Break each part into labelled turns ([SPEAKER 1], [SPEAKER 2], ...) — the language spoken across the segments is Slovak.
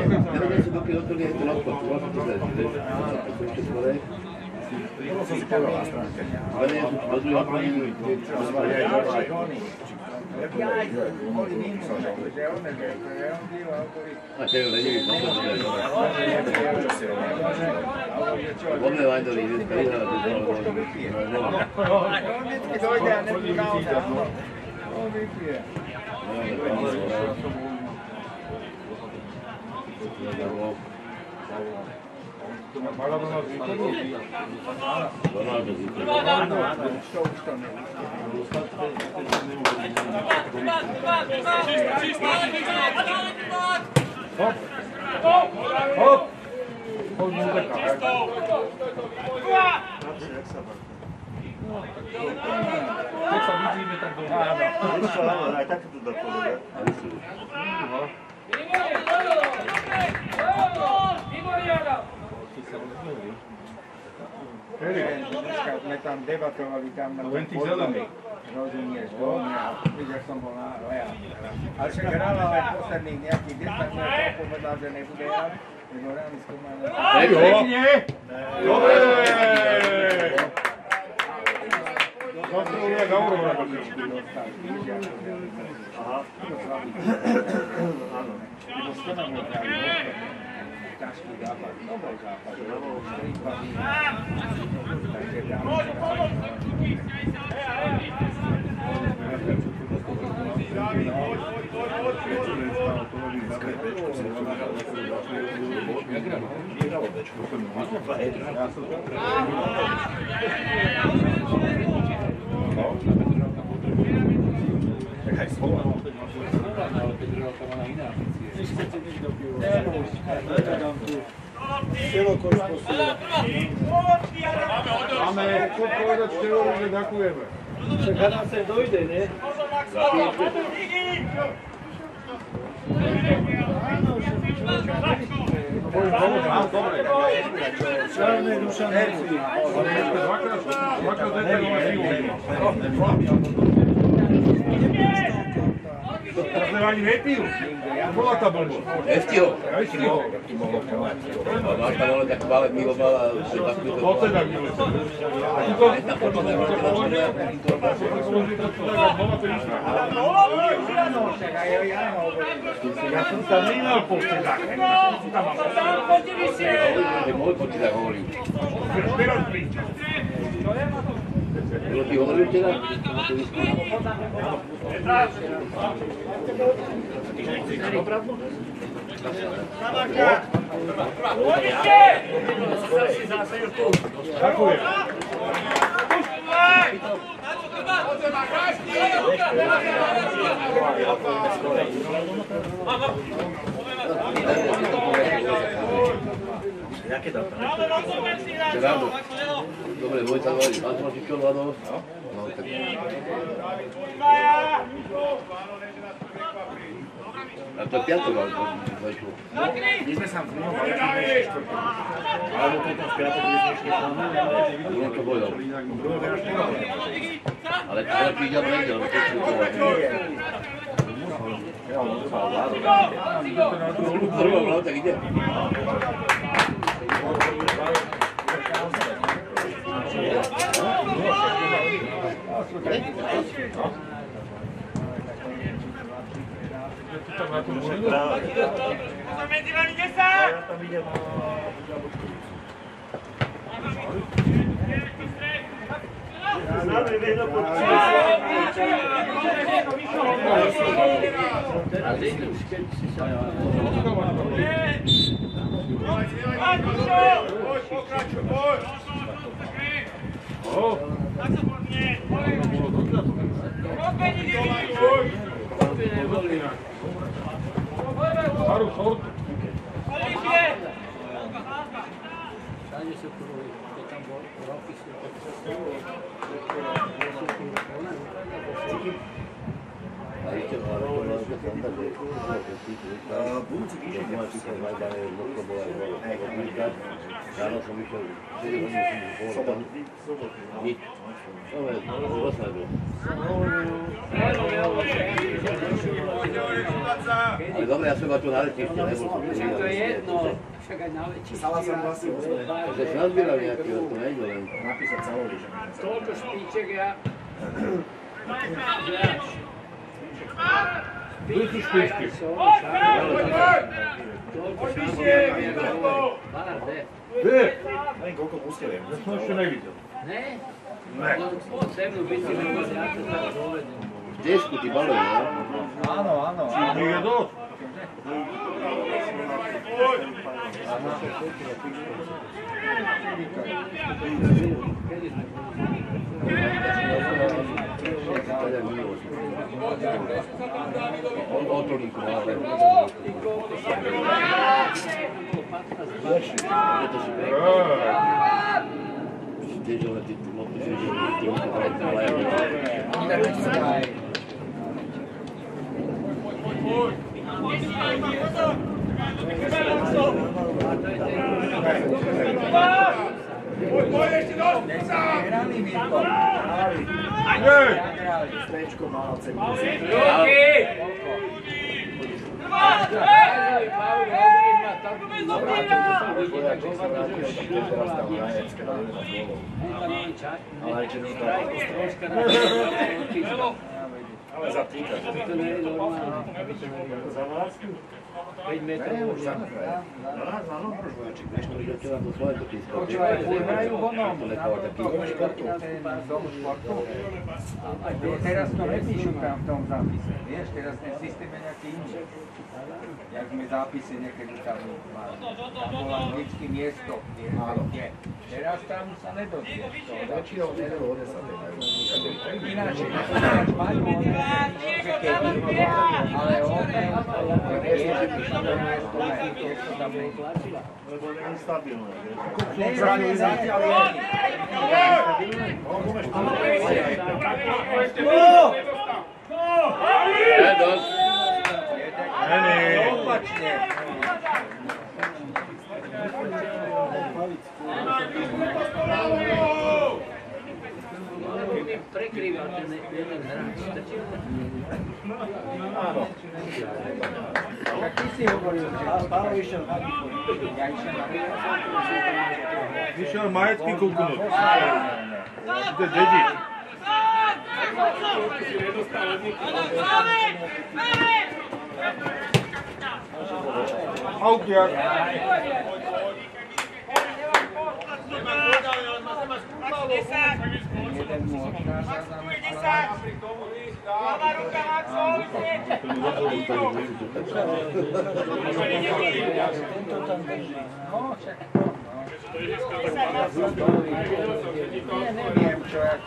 [SPEAKER 1] Neviem si dokedy otvorili aj to na odpad, vlastne to sa je, ešte skôr.
[SPEAKER 2] Ono som si povedal na stránke.
[SPEAKER 1] Ale nie, do druhého plninu. A čo je lenivý posledný. Vodné lajdory, dneska vyhrala, to je nemám.
[SPEAKER 3] On vždycky dojde a nepíká auta. On vypije.
[SPEAKER 4] Maradona z východu?
[SPEAKER 1] Ronaldo z východu.
[SPEAKER 3] Áno, už to nevím.
[SPEAKER 4] Hop! Hop! Poď mu uteká. Keď sa vidíme, tak dobre.
[SPEAKER 2] Áno, aj tak to dá povedať.
[SPEAKER 3] Dneska sme tam debatovali tam na
[SPEAKER 4] Len tí zelení.
[SPEAKER 3] rozumieš, domy a videl som bol na Lea. Ale však hrála aj posledných nejakých 10 minút, povedal, že nebude hrať, lebo rány skúmali.
[SPEAKER 4] Pekne! Dobre! Zase uľa Gaurova.
[SPEAKER 2] Aha. Áno.
[SPEAKER 3] Lebo s teba bol hrali ťažký západ, dobrý západ. Takže tam
[SPEAKER 2] Tak aj slova.
[SPEAKER 4] Máme čo povedať Števovi, že ďakujeme.
[SPEAKER 5] Však hľadá sa dojde, ne?
[SPEAKER 4] Čarné duša nerci. Dvakrát to sme ani nepijú. Bola tá blbosť.
[SPEAKER 1] Estiho.
[SPEAKER 4] Estiho.
[SPEAKER 1] Máš tam ale tak malé milo mal a že takúto...
[SPEAKER 4] Poďte tak milo. A ty to...
[SPEAKER 1] Tam počítaj, máte na čom ne?
[SPEAKER 4] Ja som tam nemal počítať.
[SPEAKER 1] Môj počítaj hovorím.
[SPEAKER 4] Teraz príčam.
[SPEAKER 1] Bylo ti hovoril teda?
[SPEAKER 4] Ďakujem.
[SPEAKER 2] Jaké dáta?
[SPEAKER 1] Ráno. Dobre, Vojta hovorí, máš čo, Vlado? No, tak... A to je piatok, ale to zašlo.
[SPEAKER 2] My sme sa vnímali, alebo potom v piatok vyzniešli tam.
[SPEAKER 1] Bruno to povedal. Ale ty ide nejde, lebo to je Vlado, tak ide.
[SPEAKER 6] Medzi vami 10!
[SPEAKER 2] Ja tam idem Znamená, vedno
[SPEAKER 6] Pokračuj, poď! Tak sa podnie!
[SPEAKER 4] Haru, short.
[SPEAKER 5] Všade sú kurový, keď tam bol roky sú
[SPEAKER 1] ešte ale to bola že sranda, že
[SPEAKER 2] Budúci týždeň
[SPEAKER 1] ja som Majdane Moskva bola Republika. Ráno som išiel 4 hodiny som bol tam. Nič. Rozhľadil. Ale dobre, ja som iba tu na letište, nebol som tu.
[SPEAKER 5] To je jedno, však aj na letišti.
[SPEAKER 2] Salazar vlastne osvoje.
[SPEAKER 1] Takže sa nazbieral nejaký, to nejde len.
[SPEAKER 2] Napísať Salovi, že
[SPEAKER 5] Toľko špiček ja...
[SPEAKER 4] Budú špičky. Kde?
[SPEAKER 2] Neviem, koľko pustili.
[SPEAKER 4] Ja som ešte nevidel.
[SPEAKER 5] Ne?
[SPEAKER 2] Ne.
[SPEAKER 5] Poď sem, by si nemohol, ja to tak dovedem.
[SPEAKER 1] V desku ty baluje, no?
[SPEAKER 3] Áno, áno.
[SPEAKER 4] Nie je dosť.
[SPEAKER 1] On otvoríku máme. Tiež ale ty motíš, že ty
[SPEAKER 2] Strečko mal celý. Ale za týka.
[SPEAKER 5] To nie je normálne. 5 metrov.
[SPEAKER 3] Počúvaj, hrajú vonom, na tom športu. Teraz to nepíšu tam v tom zápise, vieš, teraz ten systém je nejaký inší. Jak sme zápise niekedy tam bola vždycky miesto, kde. Teraz tam sa nedozvieš to.
[SPEAKER 2] Väčšinou nedelu od 10.
[SPEAKER 3] Ináč majú že keď ale on
[SPEAKER 4] Lebo nie je stabilné.
[SPEAKER 3] je zatiaľ opačne.
[SPEAKER 5] Prekrýval ten jeden hráč.
[SPEAKER 2] Áno.
[SPEAKER 3] Tak ty si hovoril, že
[SPEAKER 2] Páro išiel na
[SPEAKER 3] ja išiel na
[SPEAKER 4] Vyšiel majetky kúknúť. To je dedič. Aukiak.
[SPEAKER 3] jeden mu odchádza za neviem čo ako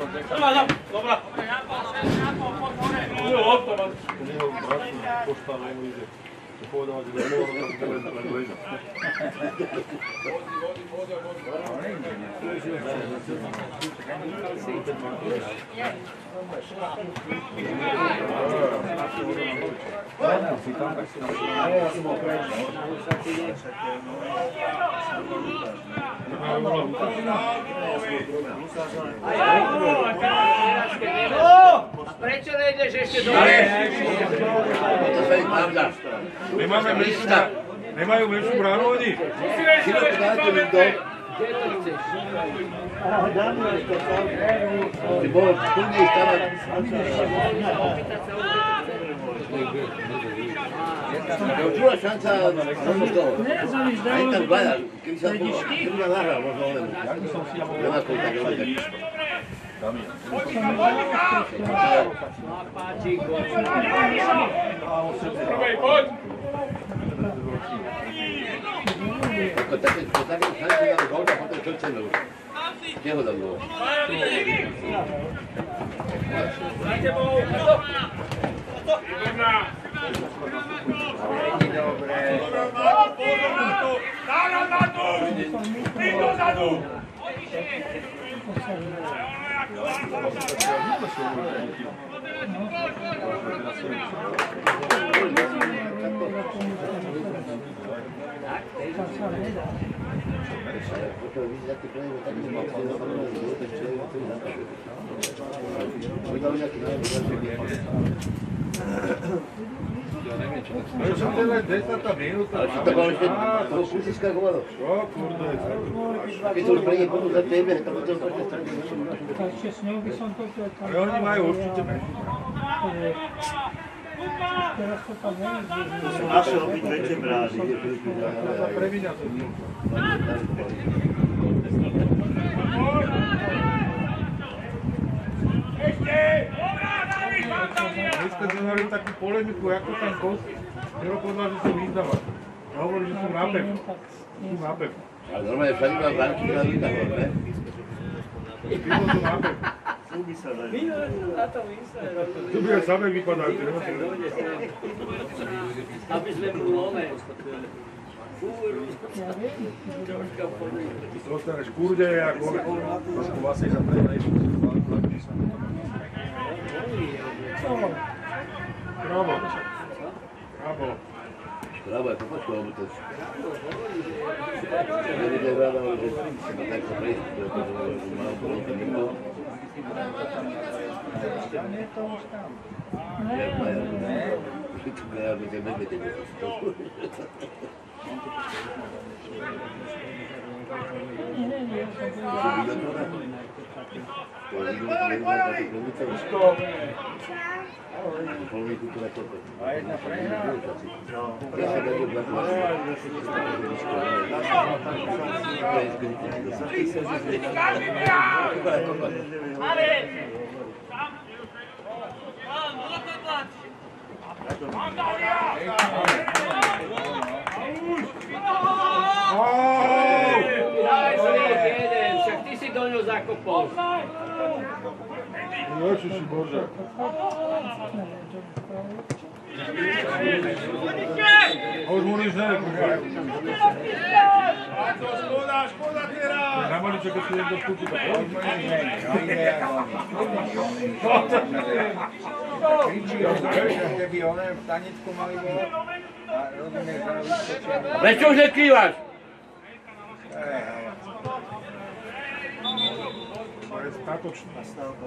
[SPEAKER 4] Postavili, že povedal, že nemohol to len ležať.
[SPEAKER 2] ja som bol preč.
[SPEAKER 5] A prečo nejdeš ešte dole?
[SPEAKER 1] To sa ich pravda.
[SPEAKER 4] Nemáme menšiu, nemajú menšiu bránu oni?
[SPEAKER 1] Široko dáte mi to.
[SPEAKER 5] Kde to chceš?
[SPEAKER 1] Ty bol kľudnej stavať. Čula šanca možno toho. Aj tam dvaja, keby sa nahral, možno onemu. Ja na tom tak robí.
[SPEAKER 5] Páčik.
[SPEAKER 1] Ako také šanci dali gol, a potom čo chceme už. Kde ho dal gol?
[SPEAKER 6] Dobre.
[SPEAKER 4] Už som teda 10 minúta.
[SPEAKER 1] Ale čo to mám ešte toho kúsiska hovado?
[SPEAKER 4] Čo, kurde.
[SPEAKER 1] Keď to už prejde potom za tebe, to potom to strane.
[SPEAKER 5] Takže s ňou by som to tam...
[SPEAKER 4] Ale oni majú určite menší.
[SPEAKER 5] Teraz to tam nevidí.
[SPEAKER 7] To sú naše obidve brány.
[SPEAKER 4] To prevíňa to. My ste znali takú polemiku, ako ten kost. Miro povedal, že sú vyzdávať. Ja hovorím, že sú nápek. Sú nápek.
[SPEAKER 1] Ale normálne všade mám bránky na výtahov, ne?
[SPEAKER 4] Pivo sú nápek.
[SPEAKER 7] Súby sa dajú.
[SPEAKER 5] Na to mysle.
[SPEAKER 4] Tu by aj samé vypadajú.
[SPEAKER 5] Aby sme mu lone. Fúru. Troška podľa.
[SPEAKER 4] Dostaneš kurde, ako trošku vlasej za prednejší. Bravo. Bravo.
[SPEAKER 1] Bravo, je to počkal, lebo to... Ja vidím ráda, že tak sa prejsť, že mám to nekto.
[SPEAKER 3] Tam je to už tam.
[SPEAKER 1] Ja by sa nebete.
[SPEAKER 3] A jedna prehra.
[SPEAKER 5] Daj zlík jeden, však ty si do ňu zakopol.
[SPEAKER 4] Ježiši Bože. A už mu nič nekúkajú.
[SPEAKER 6] Škoda teraz!
[SPEAKER 4] Na maliček, keď si niekto vstúpi, tak už ma nič nie.
[SPEAKER 3] Kričí o keby one v tanečku mali bolo. A rozumieš, že vyskočia.
[SPEAKER 1] Prečo už nekrývaš?
[SPEAKER 4] To je statočné.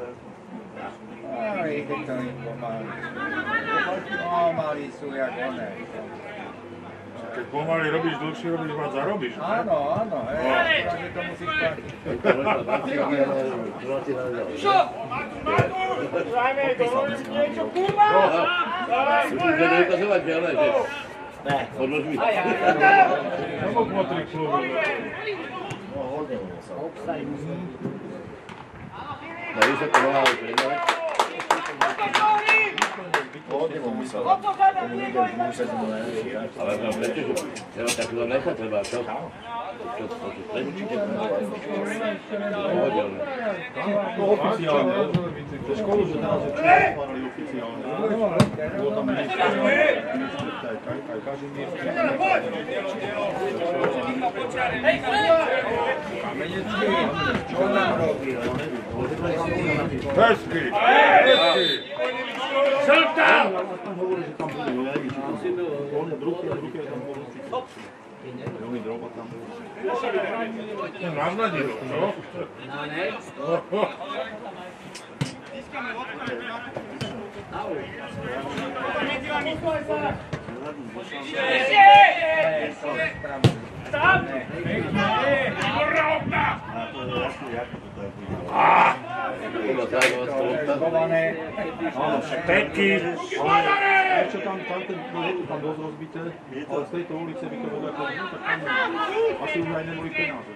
[SPEAKER 3] Aj, ide to im pomaly. Pomaly sú jak one.
[SPEAKER 4] Keď pomaly robíš dlhšie, robíš viac zarobíš.
[SPEAKER 3] Áno, áno, hej, že to musíš platiť.
[SPEAKER 6] Zajme, dovolím niečo, kurva!
[SPEAKER 1] Musíš to neukazovať, že ale, že... Ne. Podlož mi.
[SPEAKER 4] Samo potrik klubov.
[SPEAKER 1] No víš, ako mohla už predávať?
[SPEAKER 7] Pohodne mu musel. Tomu nikde už musel mu najlepší.
[SPEAKER 1] Ale prečo, že treba takúto nechať, treba čo? Čo to sú určite pohodelné.
[SPEAKER 4] To oficiálne. To školu, že teraz je členovaný oficiálne. Bolo tam minister. Aj každý minister.
[SPEAKER 3] Kamenecký, čo nám robí?
[SPEAKER 4] Hezky! Hezky!
[SPEAKER 6] Žltá!
[SPEAKER 4] Tam hovorí, že tam budú najvyšší. On je druhý a druhý je tam budú. Veľmi droba tam budú. To navnadilo, čo?
[SPEAKER 5] No ne?
[SPEAKER 6] Tam! Rovna!
[SPEAKER 4] Štetky!
[SPEAKER 6] Škodane!
[SPEAKER 4] Ešte tam ten je tam dosť rozbité, ale z tejto ulice by to bolo ako tak tam asi už aj neboli penáze.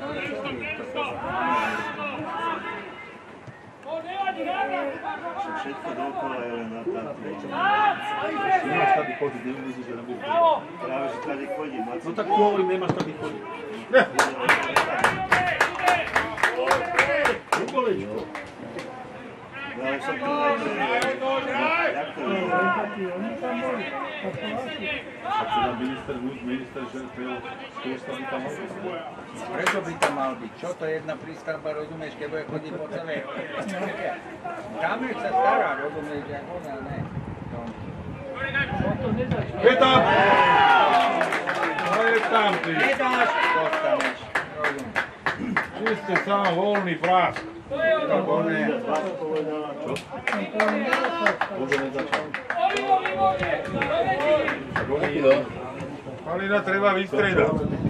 [SPEAKER 7] Všetko dookola je len na tátu.
[SPEAKER 4] Nemáš tady chodiť, nemyslíš, že nebudú.
[SPEAKER 7] Práve, že tady chodím.
[SPEAKER 4] No tak hovorím, nemáš tady chodiť. Kolečko.
[SPEAKER 7] No
[SPEAKER 4] minister, že by tam mal byť.
[SPEAKER 3] Prečo by tam mal byť? Čo to je jedna prístavba, rozumieš, keď bude chodiť po celé? Tam je sa stará, rozumieš, jak ona, ne?
[SPEAKER 4] Je tam! No je tam, ty!
[SPEAKER 3] Nedáš, dostaneš, rozumieš.
[SPEAKER 4] Ty ste sám voľný prásk.
[SPEAKER 3] To ne.
[SPEAKER 4] Halina treba vystriedať.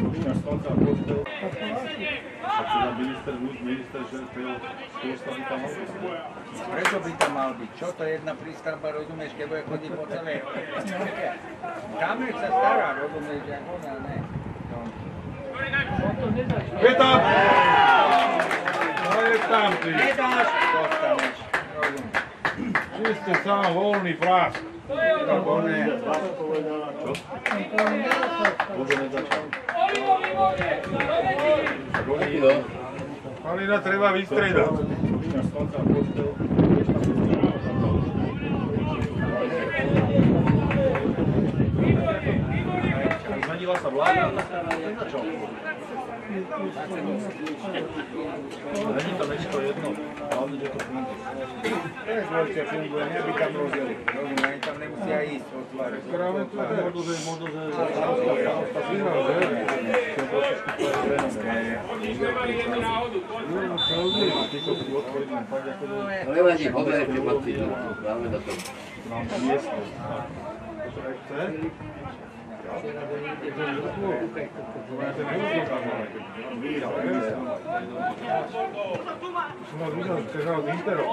[SPEAKER 4] Minister, že by tam mal byť.
[SPEAKER 3] Prečo by tam mal byť? Čo to je jedna prístavba, rozumieš, keď bude chodiť po celé? Tam je sa stará, rozumieš, jak ona, ne?
[SPEAKER 4] Je tam! No je tam, ty!
[SPEAKER 3] Nedáš, dostaneš, rozumieš.
[SPEAKER 4] Ty ste sám voľný prásk.
[SPEAKER 3] To ne.
[SPEAKER 4] Halina treba vystriedať. Zmenila sa vláda? Na čo? Není to nečko jedno, hlavne, že to funguje.
[SPEAKER 3] Prezvoľte funguje, neby tam rozjeli. Rozumiem, ani tam nemusia ísť otvárať.
[SPEAKER 4] Práve to je možno, že...
[SPEAKER 1] No nevadí, poberaj priplatí, dáme na to.
[SPEAKER 4] Mám miesto. Chce? Som vás videl, že chceš hrať z Interom.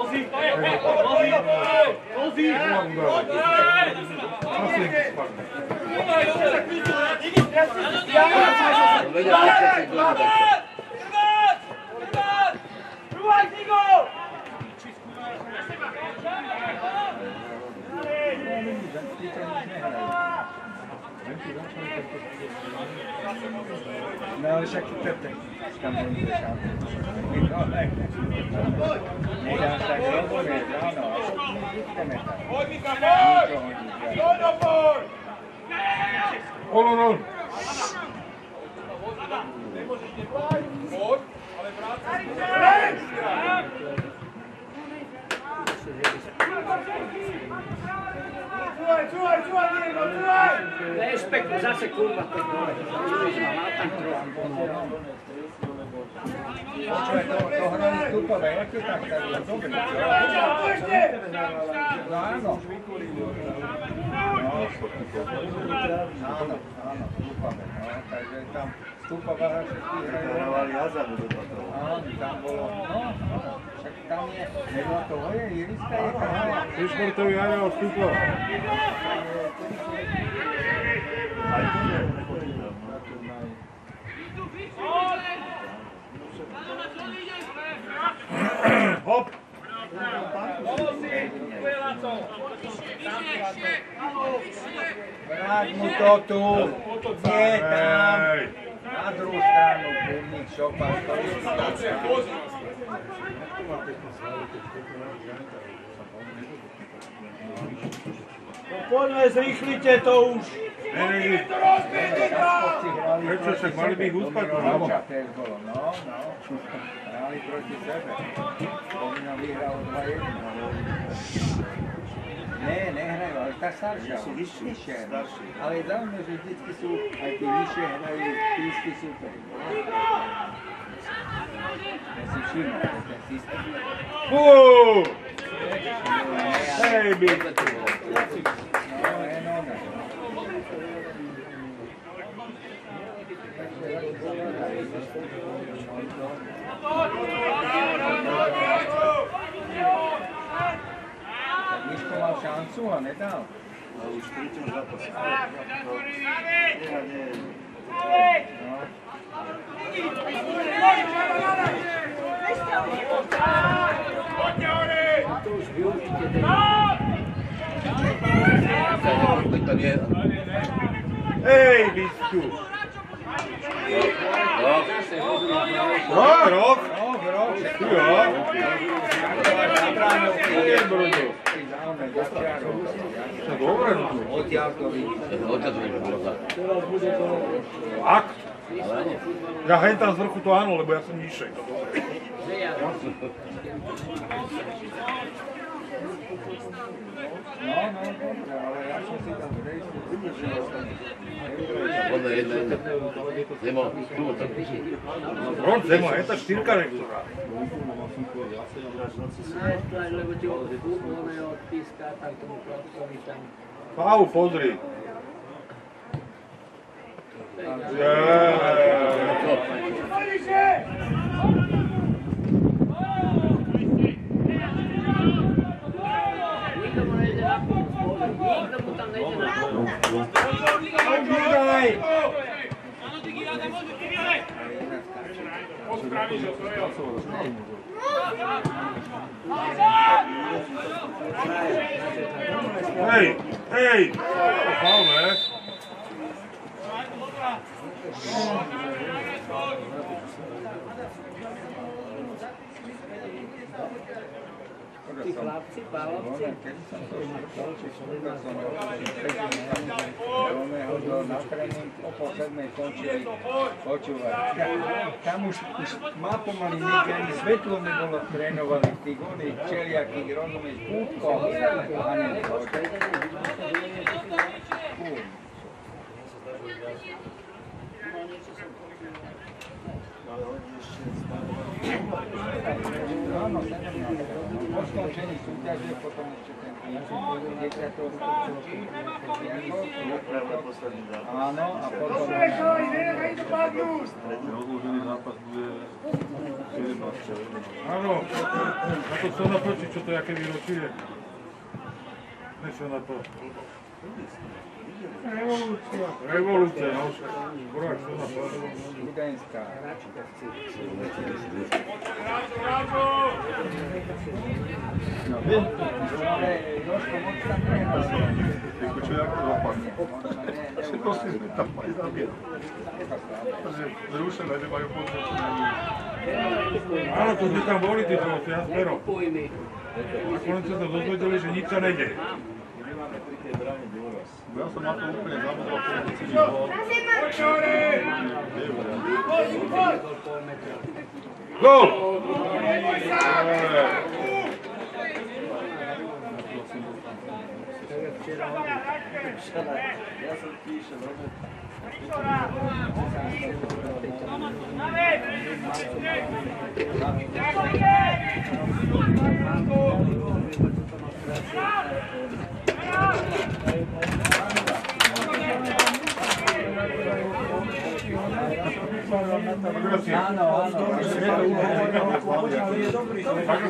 [SPEAKER 3] No ale však Pepe, tam bude šanci. Nedáš tak rozumieš, áno, a to nechceme tak.
[SPEAKER 4] On.
[SPEAKER 5] Rešpekt, zase kurva, to tam trochu.
[SPEAKER 3] Počúvaj, to hrali stupové, jak je tak tady, dobre, čo? No áno. Áno, stupové, no, takže tam stupová všetky hrajú. Áno, tam bolo, no, však tam je, nebo toho je, Iriska je tam.
[SPEAKER 4] Ty športový areál Stupova. Hop!
[SPEAKER 3] Vráť mu to tu, nie tam. Na druhú stranu, kurník, šopa, stojí.
[SPEAKER 6] Poďme, zrýchlite to už!
[SPEAKER 4] Prečo však mali by ich uspať?
[SPEAKER 3] No, hrali proti sebe. Pomina vyhral 2-1. Ne, nehrajú, ale tá staršia. Sú vyššie. Ale je zaujímavé, že vždycky sú, aj tí vyššie hrajú tí istí súperi. Ja si všimol, to je ten systém.
[SPEAKER 4] Hej, by!
[SPEAKER 3] No, enormné. Miško mal šancu a nedal.
[SPEAKER 7] Už 3 zápas.
[SPEAKER 5] To už využite.
[SPEAKER 4] Hej, biskup! Rok!
[SPEAKER 3] Rok,
[SPEAKER 4] Ak? Ja hentam z vrchu to áno, lebo ja som nižšej.
[SPEAKER 3] No, dobre, ale ja som si tam rejstru udržil.
[SPEAKER 1] Podľa jedna. Zemo, tu tam.
[SPEAKER 4] Proč Zemo, je tá štyrka rektora.
[SPEAKER 5] Lebo ti ono je odpíska, tak tomu chlapcovi tam...
[SPEAKER 4] Pau, pozri.
[SPEAKER 5] Nikto mu nejde na pomoc, nikto mu tam nejde na pomoc.
[SPEAKER 4] Hej! To faul, ne?
[SPEAKER 5] Tí chlapci, pálovci.
[SPEAKER 3] Kedy som to začal, či šlúka som ho hodil na tréning, o pol 7 končili počúvať. Tam už má pomaly niekde ani svetlo nebolo trénovali v tých oných čeliakých, rozumieš, púbkoch. A nie, áno, po skončení súťaže, potom ešte ten dieťaťov áno, a potom...
[SPEAKER 4] Rozložený zápas bude 17. Áno, na to chcem napočiť, čo to je, aké výročie. Nečo na to. Revolúcia, no však. Burak, čo na to?
[SPEAKER 3] Studenská. Ale Jožko moc tam nehral.
[SPEAKER 4] Čo jak to dopadne? Asi prosím, tam majú zabier. Zrušené, že majú podstate. Áno, to sme tam boli, tí dvoci, ja Spero. Nakoniec sa to dozvedeli, že nič sa nejde. Ja som na to úplne zabudol, keď si nebol. Gól!
[SPEAKER 7] Ja som píše,
[SPEAKER 3] Áno, áno. Je dobrý.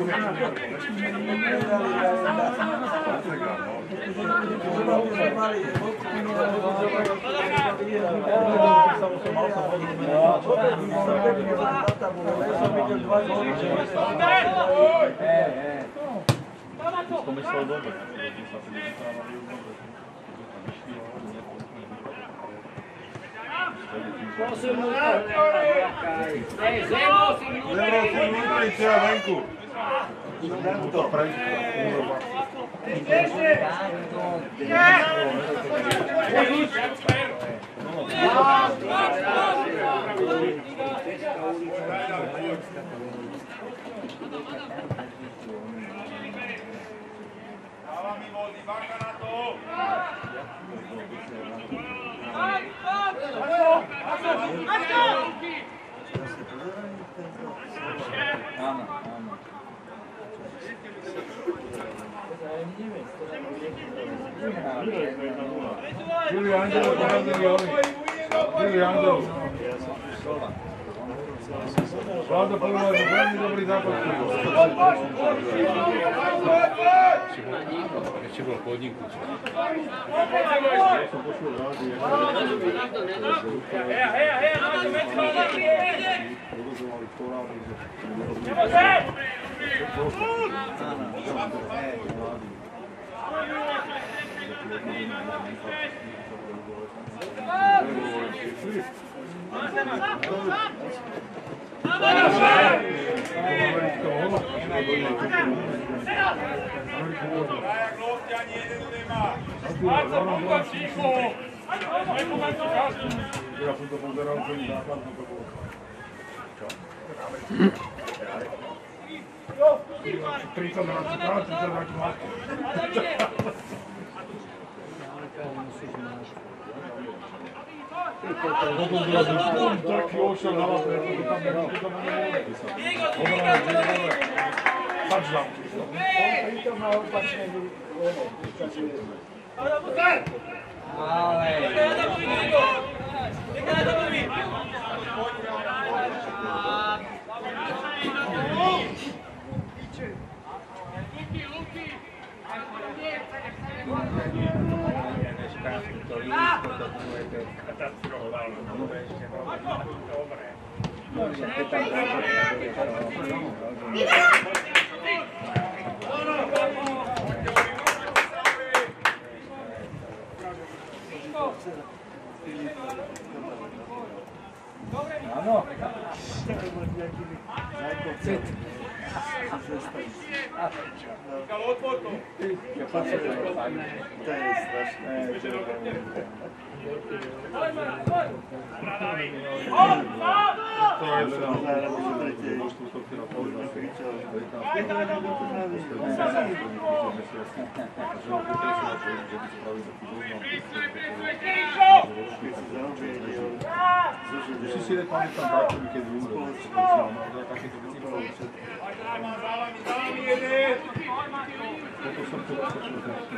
[SPEAKER 4] To myslel dobre.
[SPEAKER 5] Zemo si
[SPEAKER 4] vnútri, cia venku. To prejde.
[SPEAKER 6] Dáva mi voľný, bacha na to!
[SPEAKER 3] Áno, áno.
[SPEAKER 4] Juli Angelov porazili oni. Juli Angelov. Vládo povedal, že veľmi dobrý zápas.
[SPEAKER 1] Ešte bol v podniku.
[SPEAKER 6] Dáva! Trajak lovci ani jeden nemá. Máť sa pokoj ticho.
[SPEAKER 4] Ja som to pozeral, celý základ, to bolo. Čo? 30 hráčov, 30 hráčov máte. Potom zrazu, taký ošel na vás, to tam nebolo. Touchdown.
[SPEAKER 3] Áno.
[SPEAKER 4] Že si dať pamätám brátovi, keď umrel. Takéto veci bolo všetko. Toto som to rozpočil.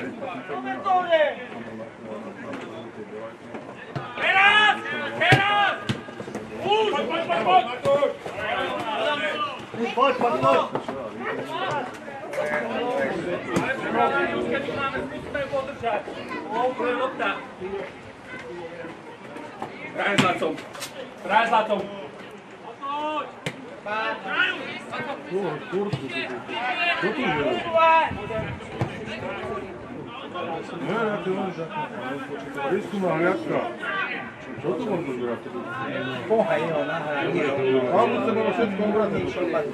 [SPEAKER 6] Teraz! Teraz! Už! Poď! Ale už keď tu máme skúsme podržať. Úplne lopta. Hraj zlatom. Hraj zlatom.
[SPEAKER 4] Čo tu je? Nie, ja ti môžem zakúpať. Risku má hliadka. Čo tu môžu zbierať?
[SPEAKER 3] Pohaj ho na hranie.
[SPEAKER 4] Kámo sa malo všetko obratať.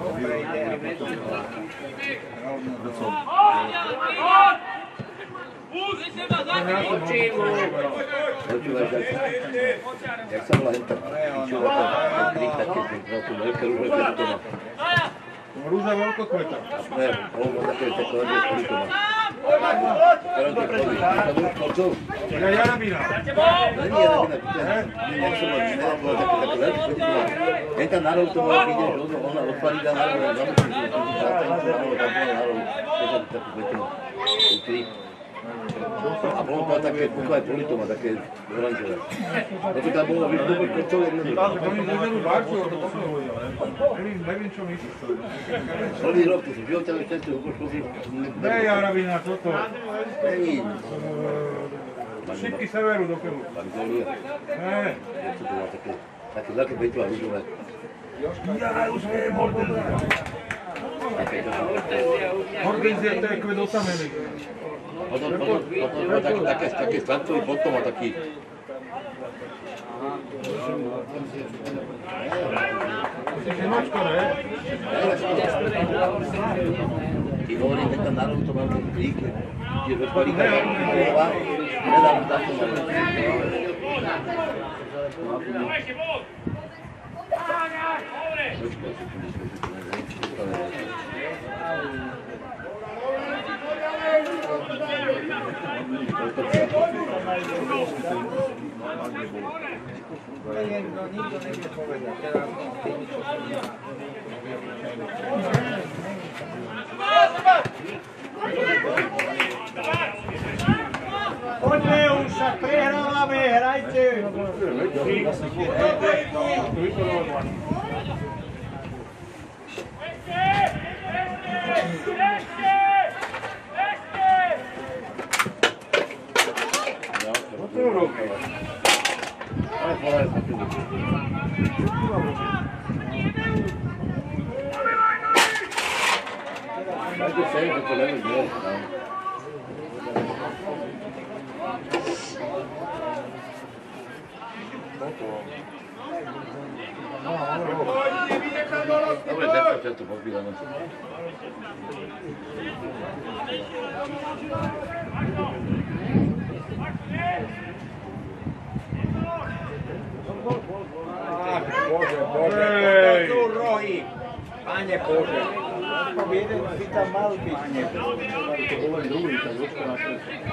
[SPEAKER 1] Počúvaj, jak sa volá henta pičova, ten krík také, ten veľké rúže, ktorý to má.
[SPEAKER 4] Rúža veľkokveta.
[SPEAKER 1] Ne, on má také lebo ktorý to má. Teraz to chodí, to už počul.
[SPEAKER 4] Ja Jarabina.
[SPEAKER 1] Není Jarabina, jak som mal, nedám bola také veľké, chodí to má. Henta nárov to má, vidíš, ona odpadí dá nárov, zamúčí, ten nárov, tam bola nárov, takú kvetinu, ten krík. A bolo to také, poklad polito má také oranžové. No to tam bolo, víš, to čo jedno.
[SPEAKER 4] Tak oni budú barču, to poslujú. Neviem, čo myslíš.
[SPEAKER 1] Celý rok, to si živoťané všetci upošlo si...
[SPEAKER 4] Ne, Jarabina, toto.
[SPEAKER 1] Není.
[SPEAKER 4] Šipky severu do keľu.
[SPEAKER 1] Magnolia.
[SPEAKER 4] Ne.
[SPEAKER 1] To bolo také veľké beťové rúžové.
[SPEAKER 4] Ja už viem, Hortenzia, to je kvet osamelý.
[SPEAKER 1] Potom také sladcový potom a taký...
[SPEAKER 4] Si Nemáčko, ne?
[SPEAKER 1] Ti hovorím, že tam národ to mal ten krík, kde do Paríka Hrova, nedávno tam to mal.
[SPEAKER 3] Nikto nevie povedať, teraz ty niečo
[SPEAKER 5] Poďme už, však prehrávame, hrajte!
[SPEAKER 1] Dajte sem, že to neviem, kde. Dobre, započať to popílané.
[SPEAKER 3] Bože, to sú rohy. Pane Bože. Jeden by tam mal byť. Pane Bože.
[SPEAKER 4] To bol len druhý, tak Jožko našiel.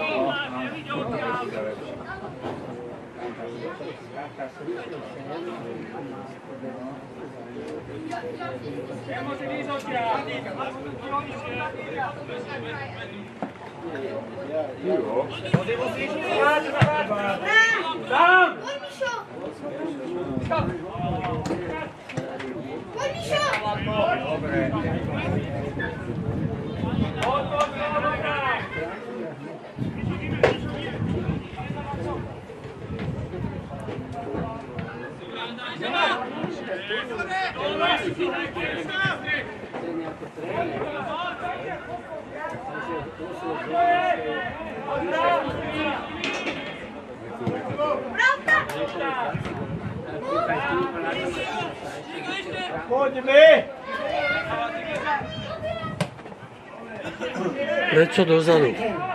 [SPEAKER 5] Prečo dozadu?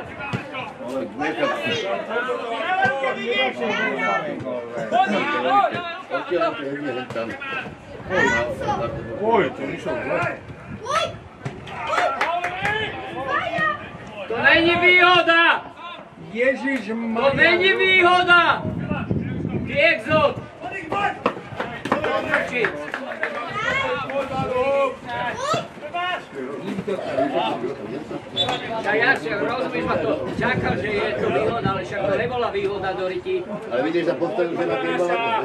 [SPEAKER 4] Oj, to išiel zle.
[SPEAKER 5] To není výhoda!
[SPEAKER 3] Ježišmaria.
[SPEAKER 5] To není výhoda! Ty exot! Tak ja si rozumieš ma to, čakal, že je to výhoda, ale však to nebola výhoda do ryti.
[SPEAKER 1] Ale vidíš, že postavil sa na tým balónu.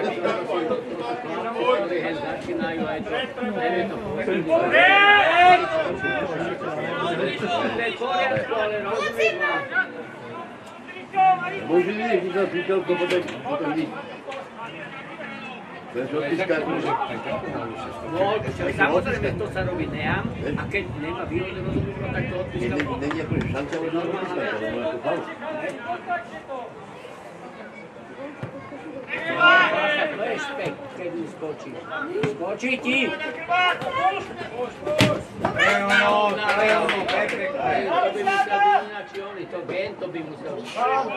[SPEAKER 5] Začínajú aj to, neviem to povedať. To je v poriadku, ale rozumieš ma.
[SPEAKER 1] Môžu vidieť, že sa pýtal, to potom vidíš.
[SPEAKER 5] No, samozrejme, to sa robí neam a keď nemá výhodu, rozumieš ma, tak to odpíska.
[SPEAKER 1] Není ako šanca možná odpískať, ale má to faul.
[SPEAKER 5] To je špek, keď mu skočí. Skočí ti! Na Leonu, Petre, to by musel byť ináči oni, to gen, to by musel byť.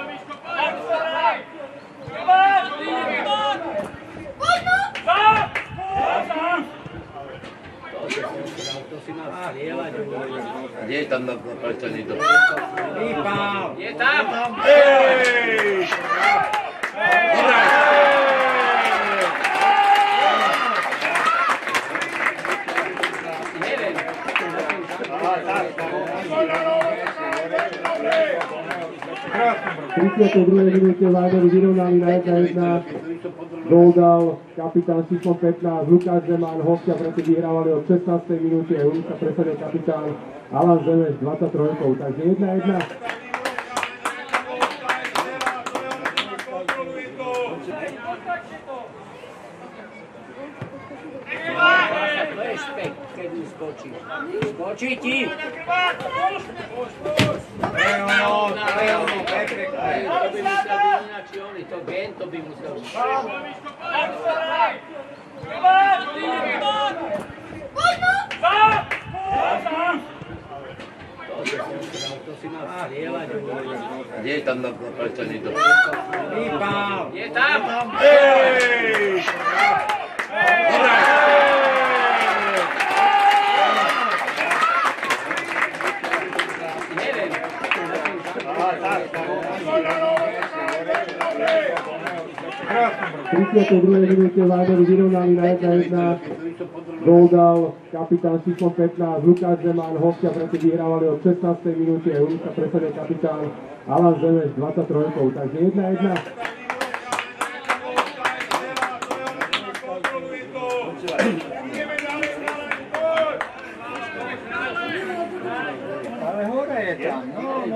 [SPEAKER 5] To si mal strieľať.
[SPEAKER 1] Kde je tam na prečaní to?
[SPEAKER 5] Je tam!
[SPEAKER 4] Hej!
[SPEAKER 5] Neviem.
[SPEAKER 8] V 32. minúte Vajdovi vyrovnali na 1-1. Gól dal kapitán číslo 15 Lukáš Zeman, hostia preto vyhrávali od 16. minúte, u nich sa presadil kapitán Alan Zemeš 23. Takže 1-1.
[SPEAKER 5] To je špek, keď mu skočí. Skočí ti! Na Leonu, Petre, to by musel byť ináči oni, to gen, to by musel byť. To si mal strieľať.
[SPEAKER 1] Kde je tam na prečaní to?
[SPEAKER 5] Je tam!
[SPEAKER 4] Hej!
[SPEAKER 5] Neviem.
[SPEAKER 8] V 32. minúte Vajdovi vyrovnali na 1-1. Gól dal kapitán číslo 15 Lukáš Zeman, hostia preto vyhrávali od 16. minúte, u nich sa presadil kapitán Alan Zemeš 23. Takže 1-1.
[SPEAKER 3] Ale hore je tam, no.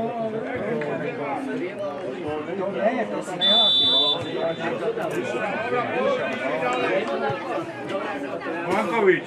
[SPEAKER 3] To nie, to sa nehlasí.
[SPEAKER 4] Mankovič.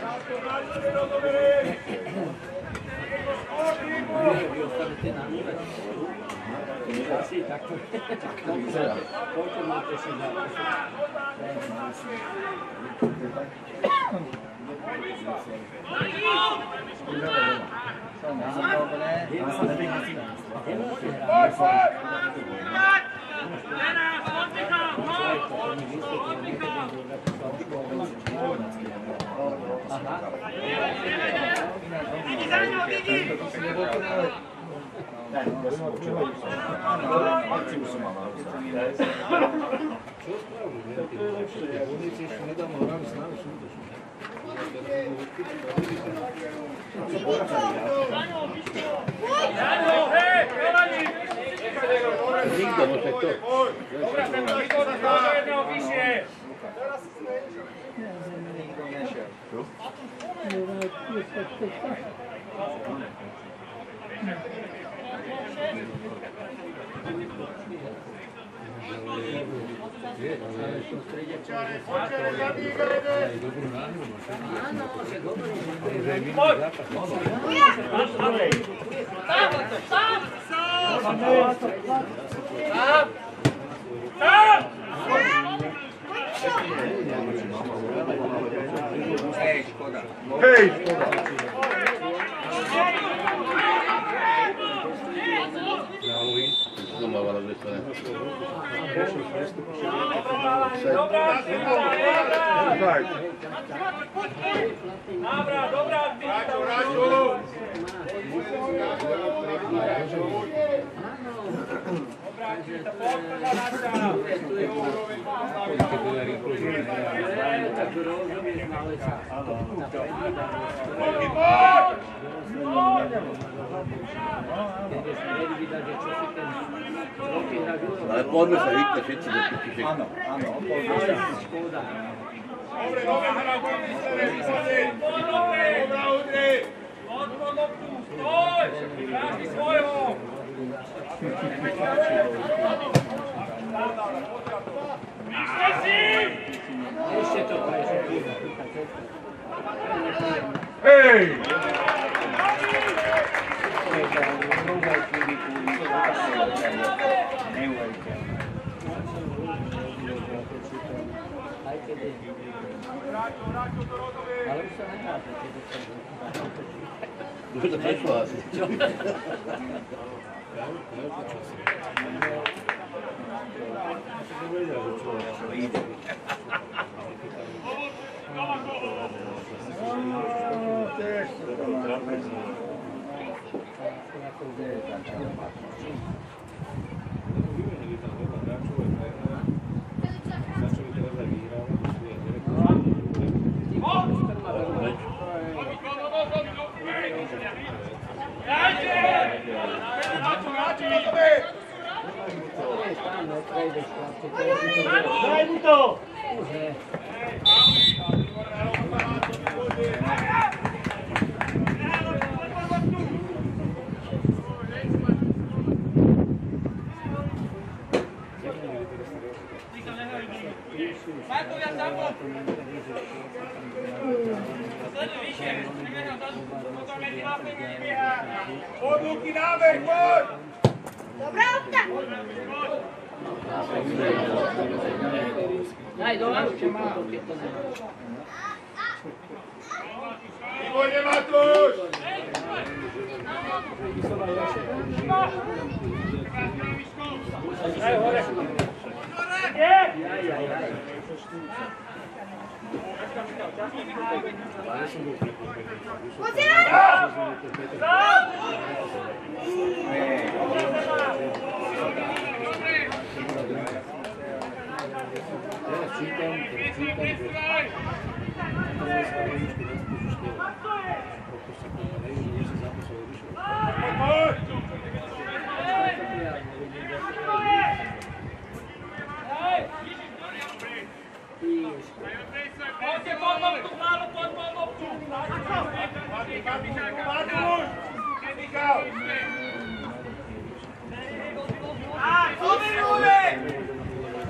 [SPEAKER 1] Nikto, no však to.
[SPEAKER 6] Dobra, ten výkon do jedného vyššie.
[SPEAKER 3] Hej, škoda.
[SPEAKER 6] Dobrá,
[SPEAKER 1] Ale poďme sa hýbte všetci do pičišek.
[SPEAKER 3] Áno, poďme.
[SPEAKER 6] Dobre, Dobrá, Udri! Odpod loptu, stoj! Každý svojho! Vyšte si!
[SPEAKER 5] Ešte to prečo.
[SPEAKER 6] Hej!
[SPEAKER 5] Ale už sa nechápe.
[SPEAKER 1] Už to prešlo asi.
[SPEAKER 6] Daj mu to! Odluky nábeh, poď!
[SPEAKER 9] Dobrá opta!
[SPEAKER 5] Daj do ručky, keď to nemáš.
[SPEAKER 6] Výborne, Matúš! Daj hore!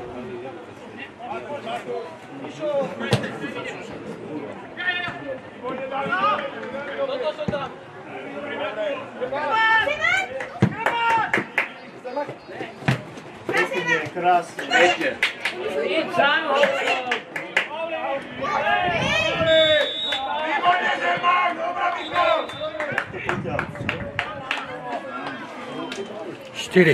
[SPEAKER 6] Poď,
[SPEAKER 7] Krásne.
[SPEAKER 5] Ešte. Idź sám ho.
[SPEAKER 6] Výborne, Zemák, dobrá Michal!
[SPEAKER 3] 4.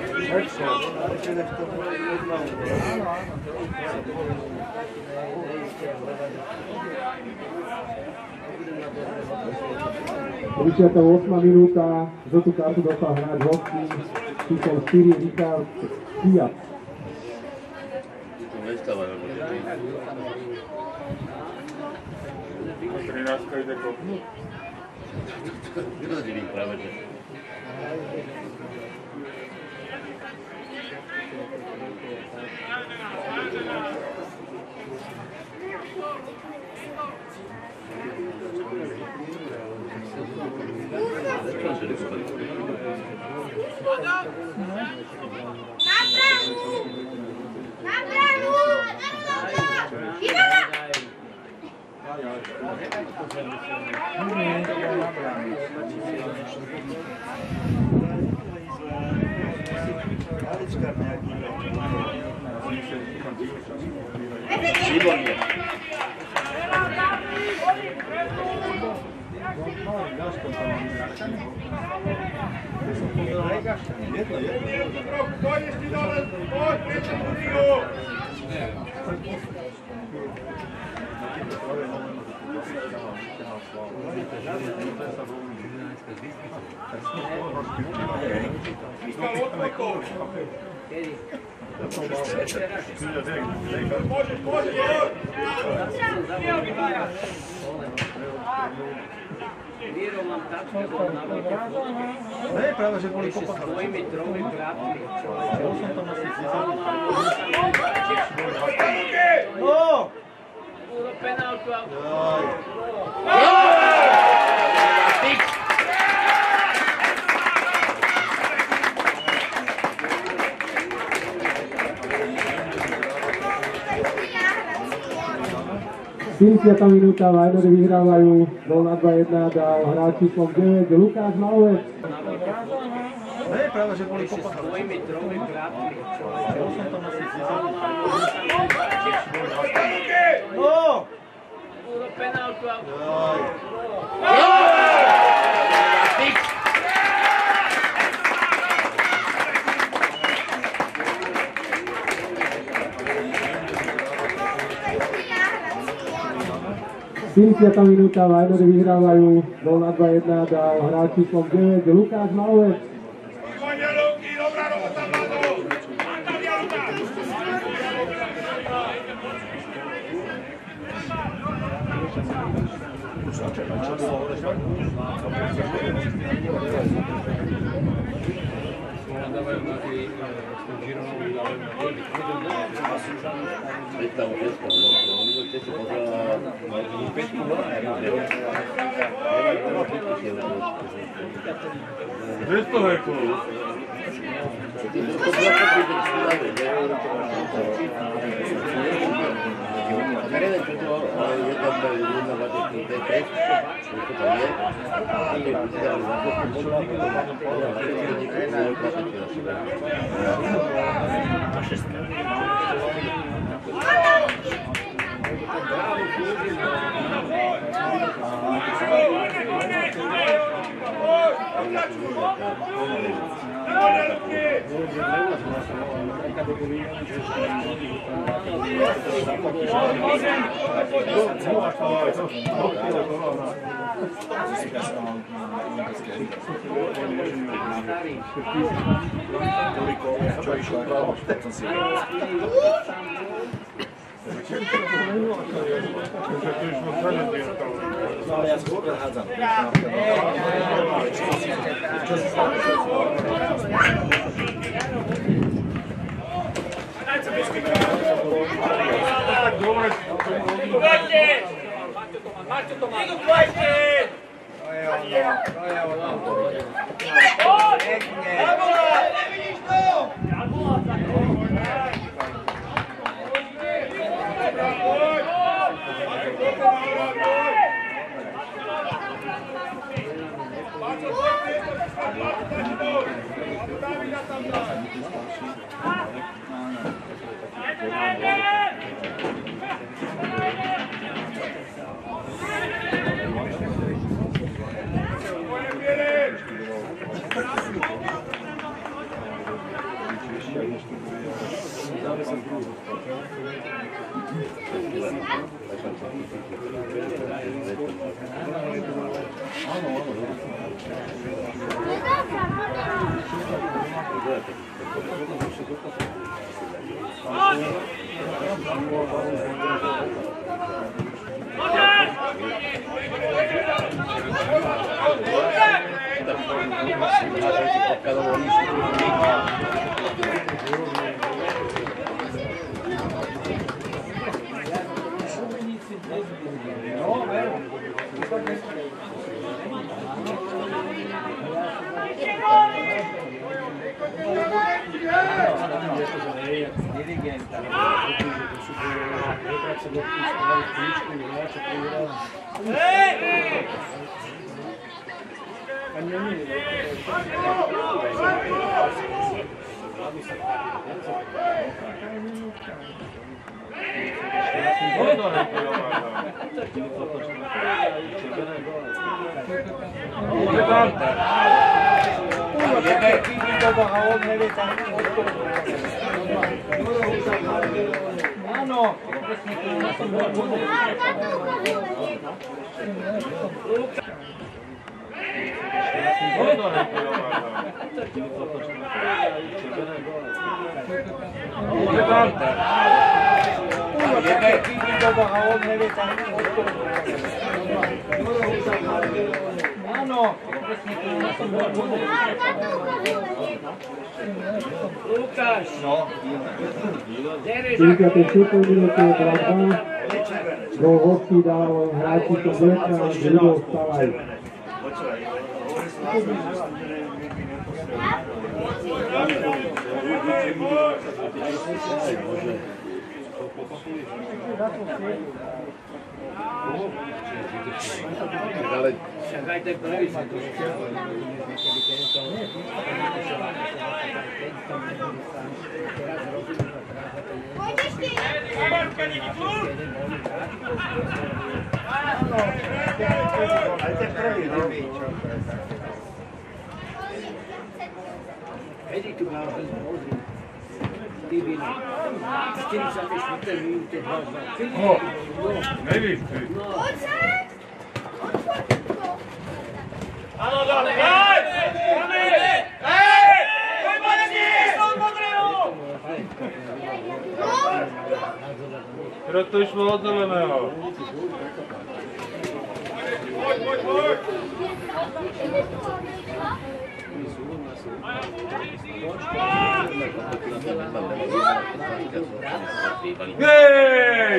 [SPEAKER 8] Tridsiata 8. minúta, žltú kartu dostal hráč hostí, číslom 4 Richard Fiat.
[SPEAKER 1] To nestáva, lebo
[SPEAKER 4] 13 ide kopnúť.
[SPEAKER 1] kto ti práve, že...
[SPEAKER 9] Na bránu! Ivana!
[SPEAKER 1] Výborne.
[SPEAKER 6] Dojdeš ti dole, poď, prečo tú ligu! Môžeš, poď!
[SPEAKER 5] Vírov mám tačke, bol na veľké fotke.
[SPEAKER 4] Ne, práve, že boli
[SPEAKER 5] S tvojimi tromi krátmi.
[SPEAKER 4] Bol som tam asi 10.
[SPEAKER 5] Puro penálku a...
[SPEAKER 8] Desiata minúta, Vajnory vyhrávajú, gól na 2-1 dal hráč číslom 9 Lukáš Malovec.
[SPEAKER 4] Ne, práve, že boli
[SPEAKER 5] S tvojimi tromi krátmi.
[SPEAKER 4] Bol som tam asi 10.
[SPEAKER 5] Puro penálku a...
[SPEAKER 8] Desiata minúta, Vajnory vyhrávajú, gól na 2-1 dal hráč číslom 9 Lukáš Malovec.
[SPEAKER 6] Výborne, Luky, dobrá robota, Vlado! Anta Vialta!
[SPEAKER 1] Predstavu Česka, oni boli Česi pozerali na 5
[SPEAKER 4] 200 heklov.
[SPEAKER 7] Čo išlo právo, potom si ale ja skôr hádzam.
[SPEAKER 6] Marťo to má! Idu kvajte! Nevidíš to?
[SPEAKER 5] Lukáš!
[SPEAKER 8] No. 54 minúty 2-2. Gól hostí dal hráčikom Bretna Rudolf Stavaj.
[SPEAKER 5] Však aj ten prvý sa tu
[SPEAKER 9] Pôjdeš ty!
[SPEAKER 2] Aj ten prvý, no.
[SPEAKER 5] Kedy tu mal ten pozri? Divina. 44 minúte 2-2.
[SPEAKER 6] Nevíš ty.
[SPEAKER 9] Poď sa!
[SPEAKER 6] Áno, dáme! Hej! Hej! Poďme! Som modrého! Preto išlo od zeleného. Poď! Hej!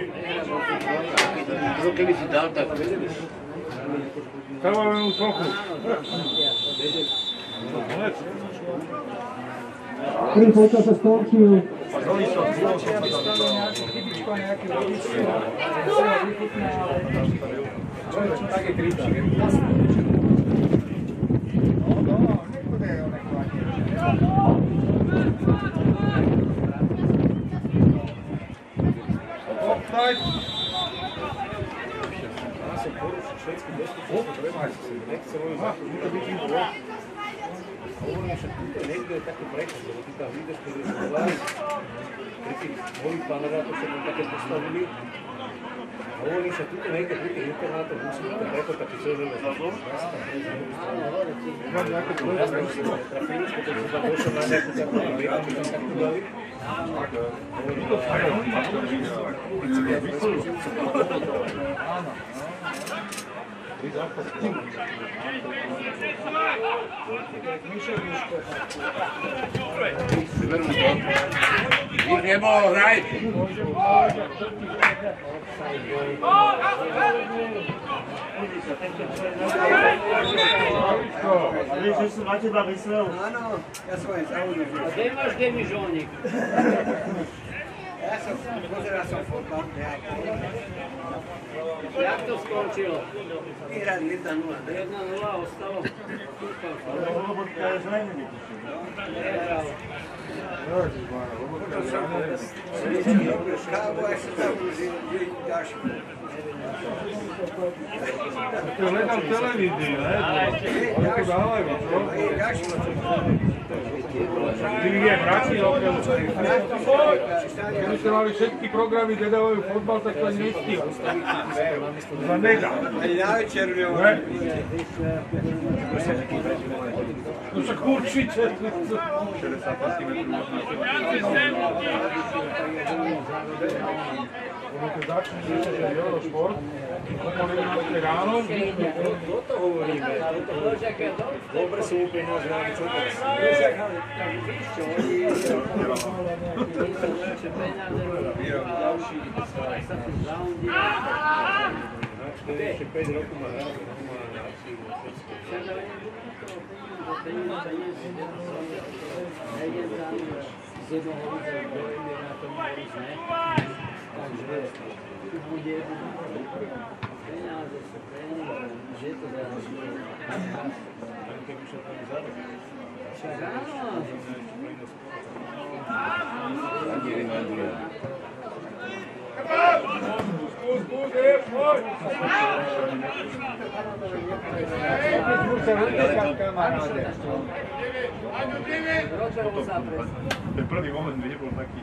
[SPEAKER 1] Keby si dal, tak...
[SPEAKER 6] Dávame mu sochu.
[SPEAKER 8] Prvý polčas sa skončil.
[SPEAKER 3] Také kričí.
[SPEAKER 2] Hovorím, že tuto niekto je taký preklad, lebo ty tam vidíš, keď sú vlás, pri tých holých panelátoch sa tam také postavili. Hovorím, že tuto niekto pri tých internátoch musí byť ten preklad taký celžené zaslov. Mám nejaké dvoje, ja som trafili, potom som tam došiel na nejakú takú vietu, čo tam takú dali. Hovorím, to fajn, keď si viac neskúšil, som tam pohodoval.
[SPEAKER 1] Už nebolo, hraj!
[SPEAKER 2] Vieš, že som na teba myslel?
[SPEAKER 5] Áno, ja som aj zaujím. A kde máš demižónik?
[SPEAKER 3] Pozeral som fotbal nejaký.
[SPEAKER 5] Jak to skončilo?
[SPEAKER 3] Vyhrali 1-0.
[SPEAKER 5] 1-0 ostalo.
[SPEAKER 4] Lobotka je zranený.
[SPEAKER 5] Nehral.
[SPEAKER 3] Kávu aj sa tam už ďalší.
[SPEAKER 4] To je len v televízii, ne? Oni to dávajú, čo? Ty je vrací okolo. Keby ste mali všetky programy, kde dávajú fotbal, tak to ani nestíha. To sa nedá.
[SPEAKER 3] Ani na večeru
[SPEAKER 4] Ne? No však určite. 60 cm. Ono keď začne Eurošport, úplne ráno.
[SPEAKER 3] Toto hovoríme. Dobre sú úplne nazvaní, čo teraz. Ešte 5 rokov má hrať, má na akcii vo Srbsku.
[SPEAKER 5] Z jednoho ulice do jednej na tom různé. Takže tu bude peníze se peníze, že to záleží. Však áno.
[SPEAKER 4] Ten prvý moment by nebol taký.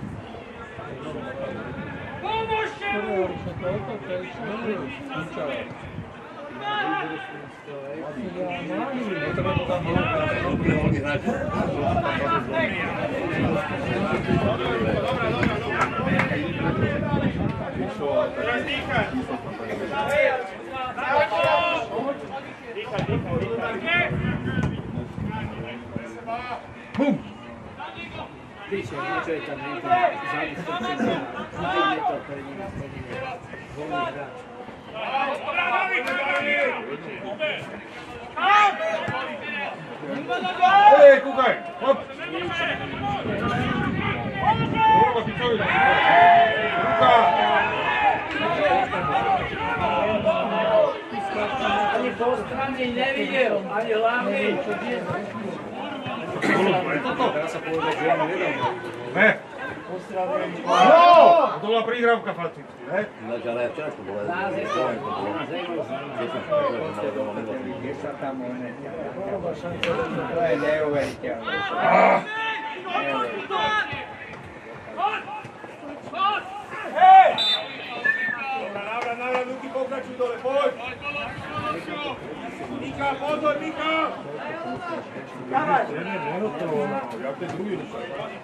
[SPEAKER 5] Bum! Dice, niečo je tam niekto zabezpečený a je to pre nich voľný hráč.
[SPEAKER 4] Hej, kúkaj! Hop! Ruka, pičovi! Ruka!
[SPEAKER 5] Ani po strane nevidel, ani hlavný.
[SPEAKER 3] Teraz sa povedať, že ja nevedom.
[SPEAKER 4] Ne! No! To bola príhrávka fakticky, ne?
[SPEAKER 1] Ináč, ale aj včera to bolo.
[SPEAKER 3] Kde sa tam onetia. To je neuveriteľné.
[SPEAKER 6] Návrat, ruky pokračuj dole, poď! Mika, pozor, Mika!
[SPEAKER 4] Ja ten druhý došel.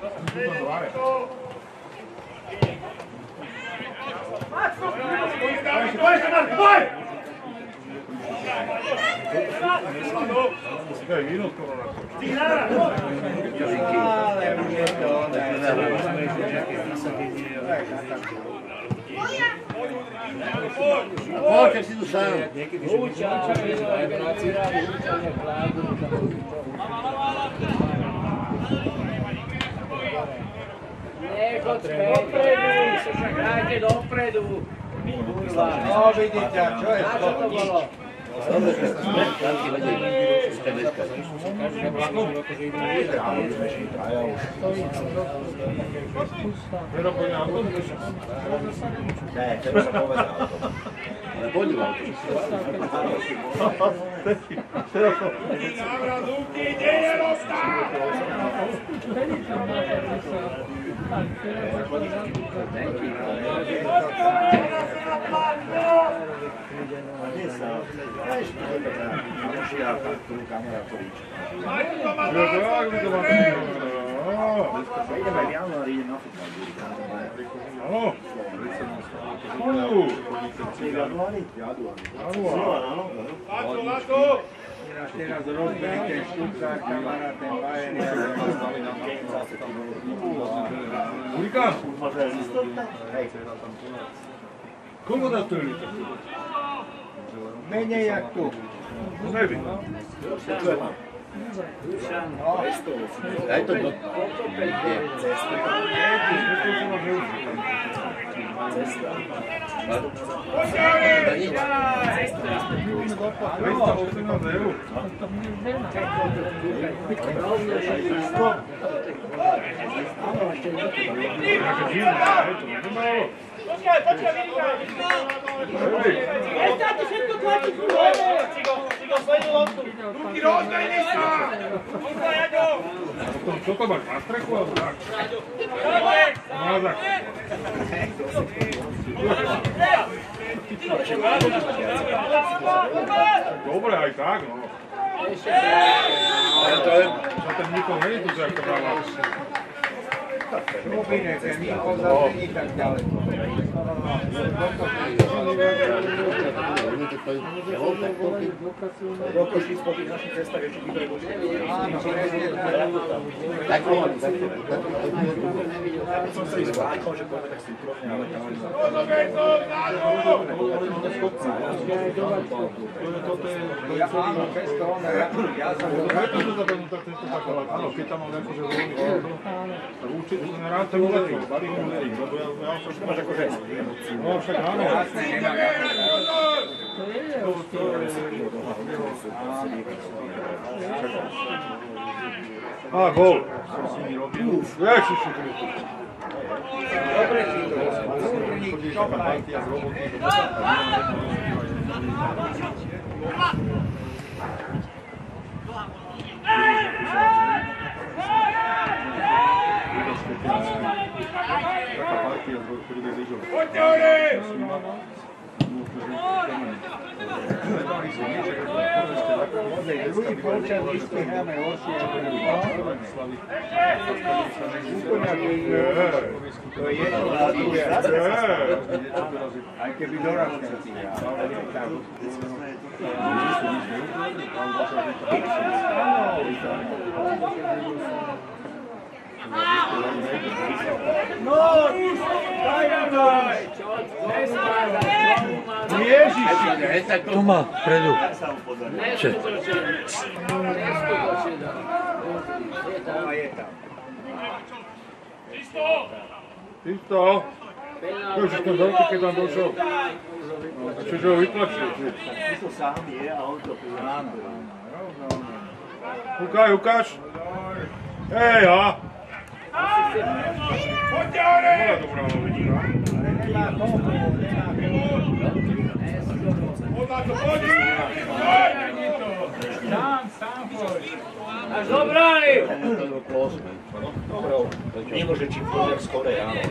[SPEAKER 6] Poď!
[SPEAKER 4] Daj víno skoro na to.
[SPEAKER 3] Ale je to
[SPEAKER 1] Poď, si tu sám.
[SPEAKER 5] Nechoď späť, hrajte dopredu.
[SPEAKER 3] No vidíte, čo je
[SPEAKER 5] Na čo to bolo?
[SPEAKER 1] Dobre, že sa stránky vedeli ešte dneska.
[SPEAKER 4] Pero poďme na to.
[SPEAKER 7] Ne, teraz sa povedal.
[SPEAKER 1] Ale poďme na to.
[SPEAKER 6] Návrat, ruky, kde je rozstav?
[SPEAKER 7] Ideme v januári, idem na futbal.
[SPEAKER 4] Áno.
[SPEAKER 6] Lato!
[SPEAKER 3] Teraz rozbili ten Stuttgart, kamarát, ten Bayern.
[SPEAKER 4] Hurikán? Koľko dá to je?
[SPEAKER 3] Menej jak tu.
[SPEAKER 4] Neviem.
[SPEAKER 1] Daj to do...
[SPEAKER 6] Nestáte všetko tlačiť ruky rozdajni sa!
[SPEAKER 4] Čo to máš, na strechu alebo tak? Mázak. Dobre, aj tak, no. Čo ten Nikol není tu, jak to dáva?
[SPEAKER 3] Šubinek, ten Nikol zase nie tak ďaleko.
[SPEAKER 7] Rokoši spod našich cestách ešte vyprebujú.
[SPEAKER 3] Áno, presne tak.
[SPEAKER 1] Tak povoli, tak.
[SPEAKER 7] Som sa ich zváčal, že pojme tak synchronne, ale tam...
[SPEAKER 3] Áno, bez toho, ja som
[SPEAKER 4] Áno, keď tam mám akože voľný auto, tak určite rád to uletí, bari ho uletí, lebo ja som
[SPEAKER 7] Máš akože...
[SPEAKER 4] no však áno.
[SPEAKER 3] jasné, nemá
[SPEAKER 4] Á, gól. Som si mi robil. Ježiši,
[SPEAKER 3] dobre si to rozhodník, čo praj.
[SPEAKER 4] taká partia, chodí bez lyžov.
[SPEAKER 6] Poďte hore!
[SPEAKER 3] Druhý polčas ešte hráme horšie ako druhý. To je jedno na druhé. Aj keby dorastenci hráme.
[SPEAKER 6] No! Daj nám daj!
[SPEAKER 4] Ježiši!
[SPEAKER 1] Tu má, predu.
[SPEAKER 4] Tisto! Ježiš, ten veľký, keď tam došol. Čiže ho vytlačil.
[SPEAKER 7] To sám je a on to áno.
[SPEAKER 4] Ukáž. Hej, ha!
[SPEAKER 6] Poďte hore!
[SPEAKER 4] Dobrá lovička.
[SPEAKER 6] Sám poď! Až do brány!
[SPEAKER 7] Nemôže čím pôjde skore, áno.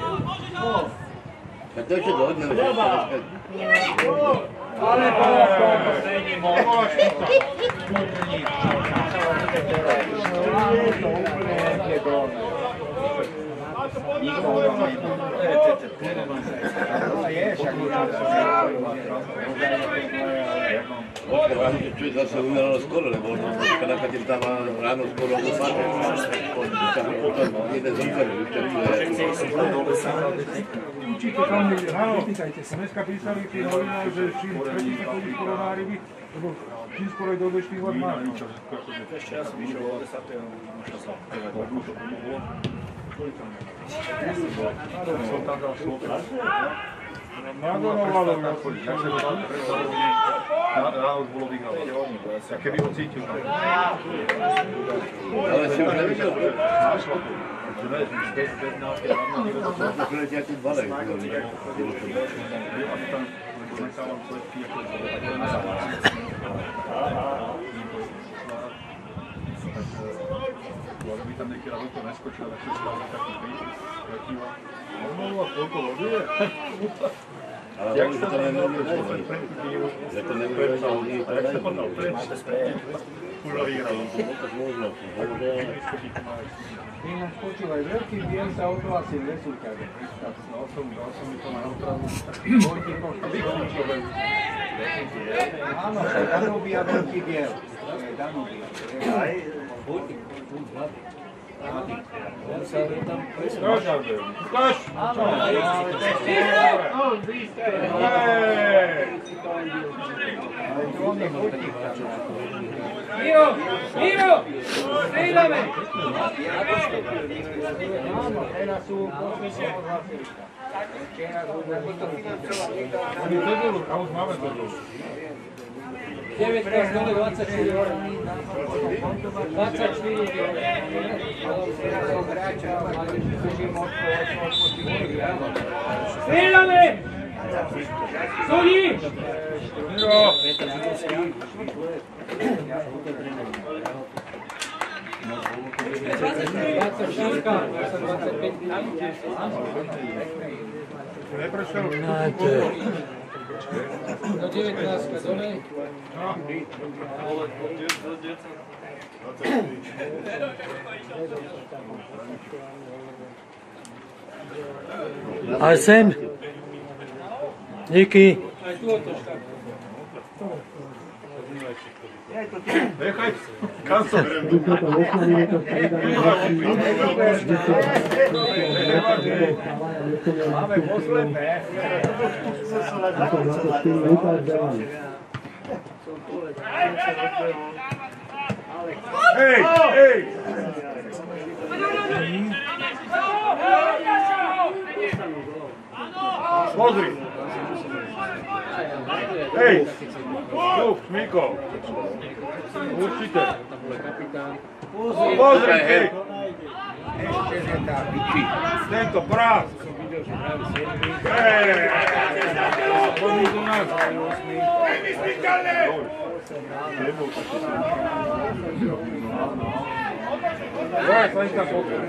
[SPEAKER 1] Tak to ešte dohodneme.
[SPEAKER 6] Ale bolo v tom poslední moc.
[SPEAKER 1] Čo je zase umeralo skoro, lebo Kanakatin tam má ráno skoro do spáte. Potom jeden zomperu,
[SPEAKER 4] Určite tam niekde, áno. Dneska písali tí novinári, že čím predtým sa chodí skoro na ryby, lebo čím skoro je dobe štývať má.
[SPEAKER 7] Ešte ja som išiel o 10. možno sa pomohlo.
[SPEAKER 4] Som tam dal slovo. Nadorovalo na chodí, jak sa to tam predstavilo, ráno už bolo vyhrávať. A keby ho cítil tam.
[SPEAKER 1] Ale si už nevidel.
[SPEAKER 4] Že ne, bez návky,
[SPEAKER 1] Možno priletia tí dvalej.
[SPEAKER 4] a tam nechávam sledky, ako by tam niekedy do toho neskočil, tak sa stále taký príklad. No a koľko loduje?
[SPEAKER 1] Ale oni to nemôžu nevedieť. Ja to nemôžu nevedieť.
[SPEAKER 7] Máte spreje.
[SPEAKER 3] Ináč počúvaj, veľký biel sa odhlasil Vesúľkade.
[SPEAKER 4] Dal som mi to na otravu.
[SPEAKER 3] Vojtikov Štefančov. Áno, to je Danubia veľký biel. To je Danubia.
[SPEAKER 2] On sa tam presne.
[SPEAKER 6] Skoč!
[SPEAKER 5] Miro! Miro! Streľame!
[SPEAKER 3] Teraz sú
[SPEAKER 6] Oni cedulu, a už máme cedulu.
[SPEAKER 5] 19 dole, 24 hore. 24 Streľame! Súdi!
[SPEAKER 6] Miro! Neprešiel.
[SPEAKER 5] Do 19 dole.
[SPEAKER 10] Ale sem. Díky.
[SPEAKER 6] Nechaj, kam som?
[SPEAKER 3] Máme posledné.
[SPEAKER 6] Hej, hej! Pozri! Hej! Šmíko! Určite! Pozri, hej! Tento prác! Hej! Poďme do nás! Daj, Slenka, poďme.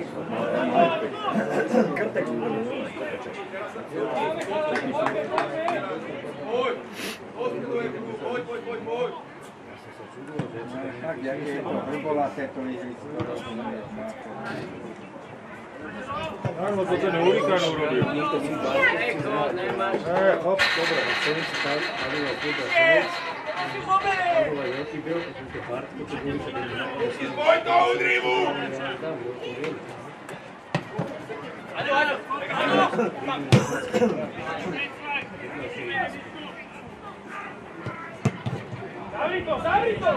[SPEAKER 6] Poď!
[SPEAKER 3] Tak, jak je to vrbolaté, to lyžisko.
[SPEAKER 6] Áno, to ten hurikán urobil. Hop, dobre. Spoj to, udri mu! Zavri to!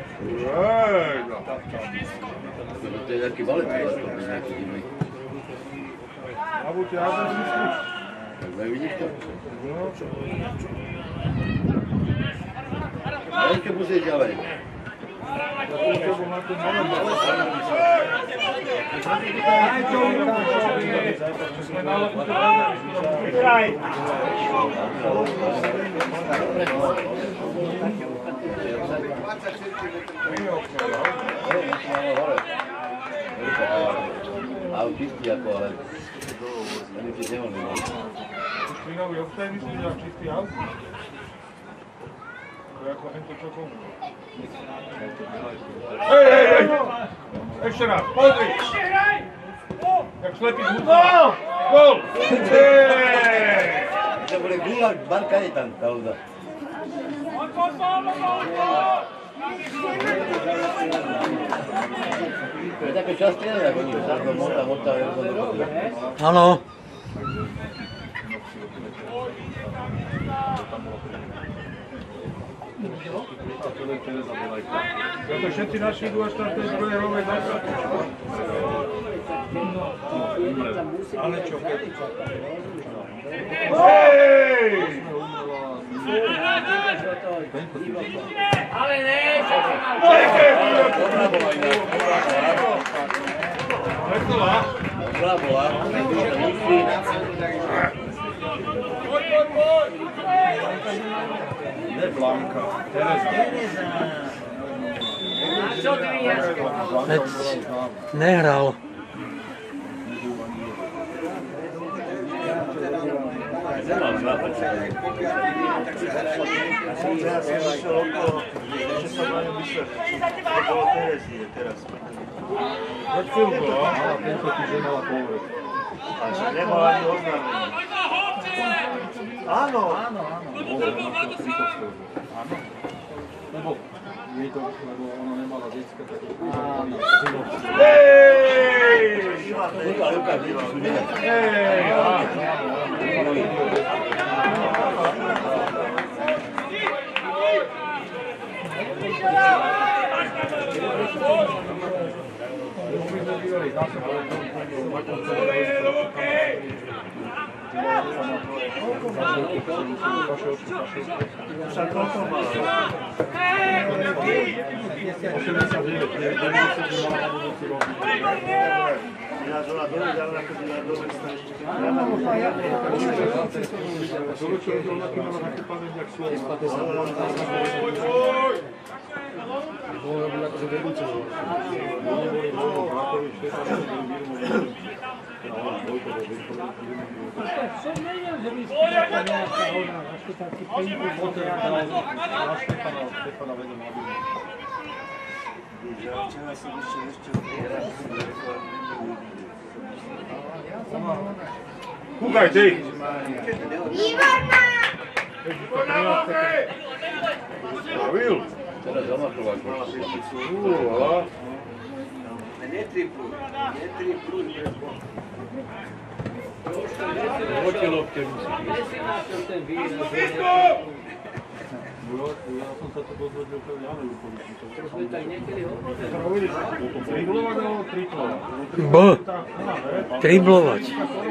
[SPEAKER 1] To je nejaký balet, to je nejaký divný.
[SPEAKER 6] A buďte azerský.
[SPEAKER 1] Tak vidíš to? Ešte musíš ďalej. Autisti ako, ale oni ti nemohli.
[SPEAKER 6] Špinavý obstaj myslíš, že čistý aut? To je ako hento čo komu. Hej! Ešte raz, pozri! Jak šlepí z hudba. Gól!
[SPEAKER 1] To bude gula, banka je tam, kauza. To je také časté, ako oni sa to mota,
[SPEAKER 10] Áno.
[SPEAKER 6] Zato všetci naši idú až tam tej druhej rovej zajtra. Ale čo? Hej!
[SPEAKER 5] Ale ne!
[SPEAKER 1] Dobrá bola.
[SPEAKER 6] Ne Blanka, Tereza.
[SPEAKER 10] Veď nehral.
[SPEAKER 1] Nemám znápať sa.
[SPEAKER 4] Ja som išiel okolo, ešte som na ňom myslel, to bolo Terezie teraz.
[SPEAKER 6] Veď chvíľku, no. Ale tento týždeň mala povrch.
[SPEAKER 4] Takže nemal ani oznámenie. Áno.
[SPEAKER 6] Áno. Lebo
[SPEAKER 4] jej to, lebo ona nemala decka, tak Kúkaj, ty!
[SPEAKER 9] Výborná!
[SPEAKER 4] Spravil?
[SPEAKER 1] Teraz zamachoval.
[SPEAKER 3] Netripluj.
[SPEAKER 4] Hoďte lopte, musím. Ja som sa to dozvedel, že Jano Jukovič.
[SPEAKER 5] To sme tak niekedy hovorili.
[SPEAKER 4] Triblovať alebo triplovať?
[SPEAKER 10] Triblovať.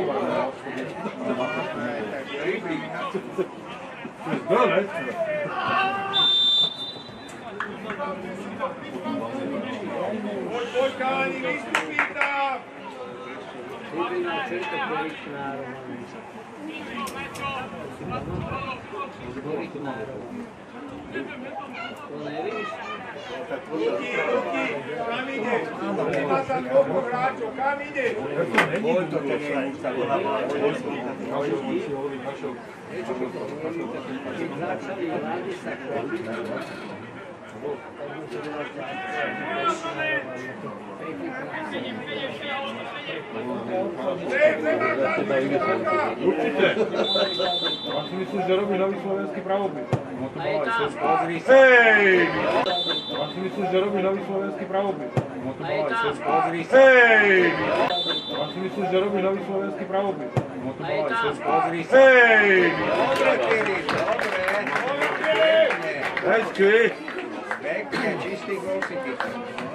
[SPEAKER 6] Poď, káni, vystupí tam!
[SPEAKER 5] Tribina, čo je to korytnárov? To nevíš?
[SPEAKER 6] Ruky, kam ideš? Má tam koľko hráčov, kam ideš?
[SPEAKER 5] Keď začali vlády sa chodiť,
[SPEAKER 4] Určite. Ja si myslím, že robí nový slovenský pravopis.
[SPEAKER 3] Hej!
[SPEAKER 4] Ja si myslím, že robí nový slovenský pravopis.
[SPEAKER 3] Hej!
[SPEAKER 4] Ja si myslím, že robí nový slovenský pravopis.
[SPEAKER 3] Hej! Dobre, Filip, dobre.
[SPEAKER 4] Hezky.
[SPEAKER 3] Pekne, čistý gól si pýtal.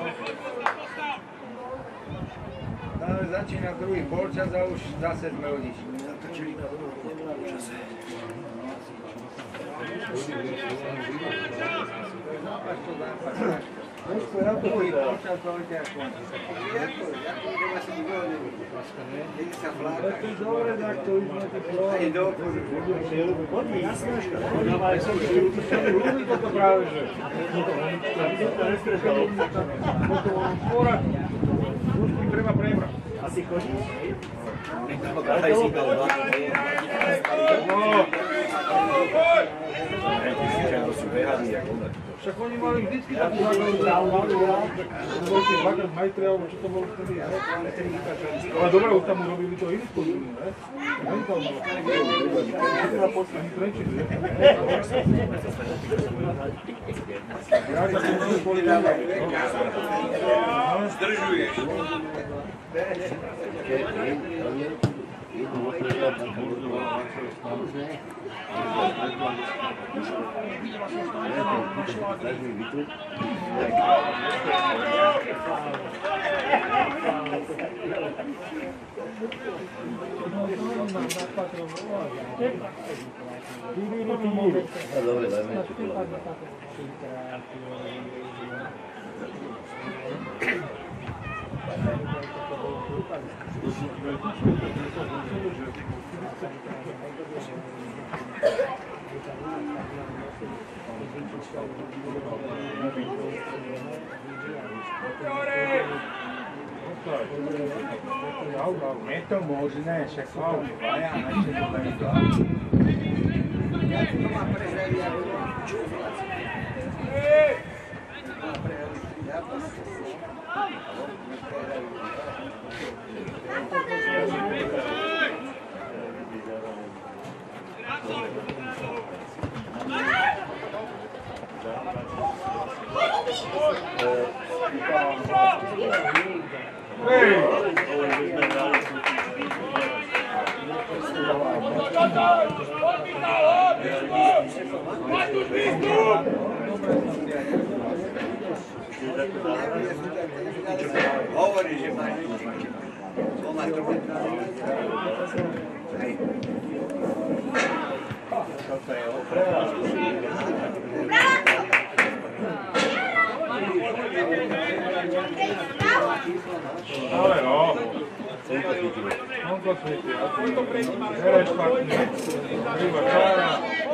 [SPEAKER 3] No, začína druhý polčas a už zase sme odišli. Zatočili na druhom polčase. Zápaš to zápaš. Druhý polčas to ide ako. Jako ideme si gól nevidí. Nech sa fláka. To je dobre, tak to už máte gól. Aj dobre. Chodí, jasné.
[SPEAKER 4] Ja som si ľudí toto práve, že Rušky treba prebrať.
[SPEAKER 7] Asi chodíš?
[SPEAKER 4] Však oni mali vždycky takú základnú boli tie dvakrát majstri, alebo čo to bolo vtedy. Ale dobre, už tam urobili to iný spôsob, ne? Ani tam bolo. Ani trenčík, ne?
[SPEAKER 3] Zdržuješ.
[SPEAKER 1] Dobre, dajme.
[SPEAKER 3] Je to možné, však sú to dvaja a naše to majú dva. Ja to má prehrali, ako má prehrali, ja to
[SPEAKER 9] Výborná!
[SPEAKER 1] Govori, že máš. To máš trochu. Toto je opravdu.
[SPEAKER 4] Ale no. On to svieti. Hereš špatne. Kriva čára.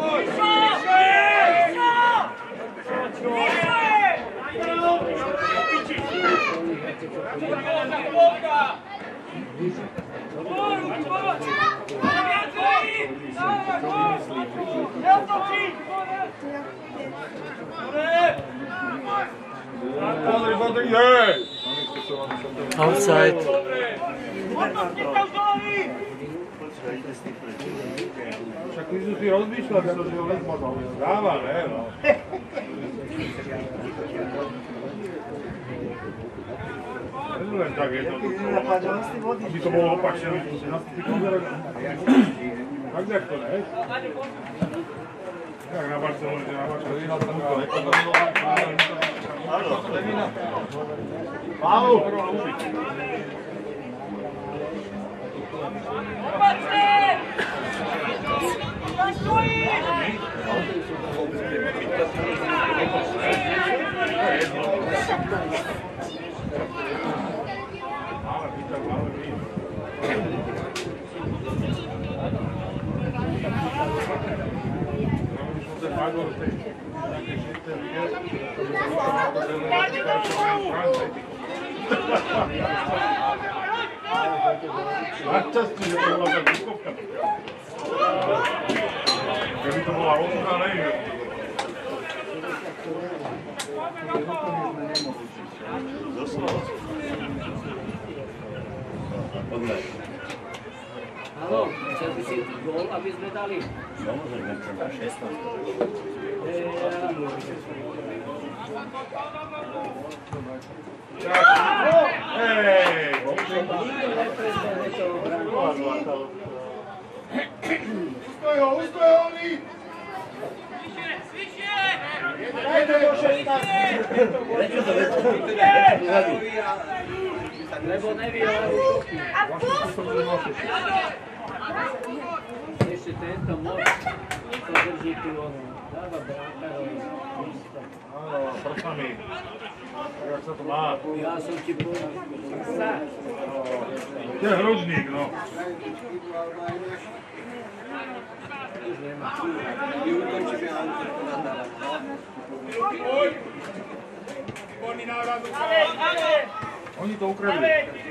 [SPEAKER 10] Outside.
[SPEAKER 4] Však ty si rozmýšľal, že to si ho len možno dáva, ne? No. Len tak je to. Aby to bolo opačne, aby to si nastupí konzervať. Tak jak to, ne? Jak na Barcelone, že na Barcelone na to áno, Levina. Málo. Našťastie, že to bola tá výkovka. Keby to bola ostrá, neviem.
[SPEAKER 5] Haló, chcel by si gól, aby sme dali?
[SPEAKER 1] Samozrejme, chcem na 16.
[SPEAKER 4] Hej! Uspoj ho, oni! Dajte do 16!
[SPEAKER 1] Prečo to veď?
[SPEAKER 5] Lebo nevie, ale ešte tento moc to drží tu ono. Dáva brákarovi.
[SPEAKER 4] Áno, prsami. Jak sa to má?
[SPEAKER 5] Ja som ti povedal.
[SPEAKER 4] To je hrudník, no. Oni to ukradli.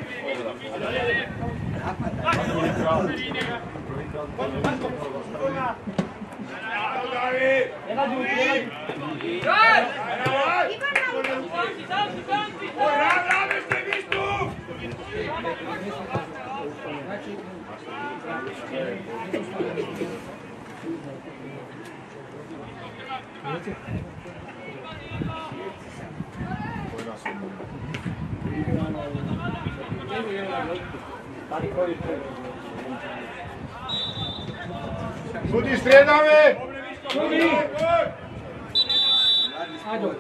[SPEAKER 4] Sudi, striedame! Sudi!
[SPEAKER 5] Aďo.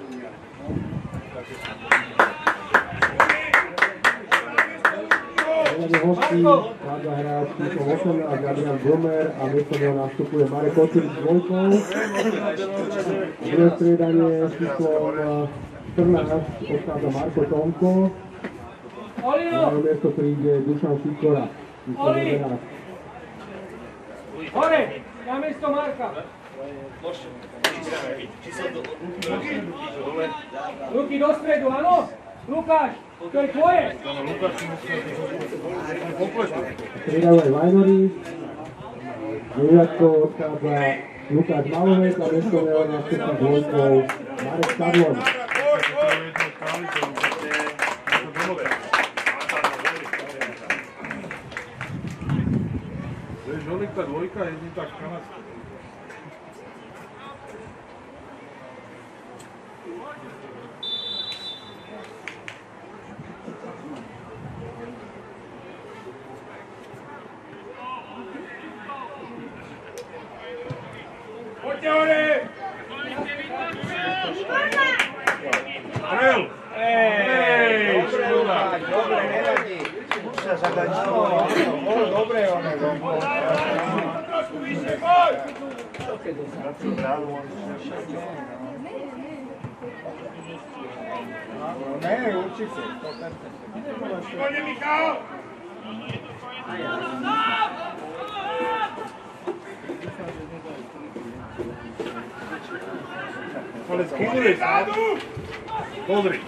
[SPEAKER 8] Hľadne hostí hľadá hráč číslom 18 Adrian Bromer a miesto neho nastupuje Marek Kocin s dvojkou. Druhé striedanie číslom 14 odchádza Marko Tomko. Na jeho miesto príde Dušan Sikora číslom 11.
[SPEAKER 5] Hore! Na miesto Marka! Ruky do stredu, áno? Lukáš, to je tvoje!
[SPEAKER 8] Striedajú aj Vajnory. Deviatkou odchádza Lukáš Malovec a miesto neho nastupí dvojkou Marek Sadlon.
[SPEAKER 4] To je žolík, tá dvojka, jedný tak kanadský. Arel! Ej, škoda!
[SPEAKER 3] Dobre, nevadí. Dobre, one gombo. Ne, určite.
[SPEAKER 6] Poďme, Michal!
[SPEAKER 4] Ale skynuli sa. Pozri.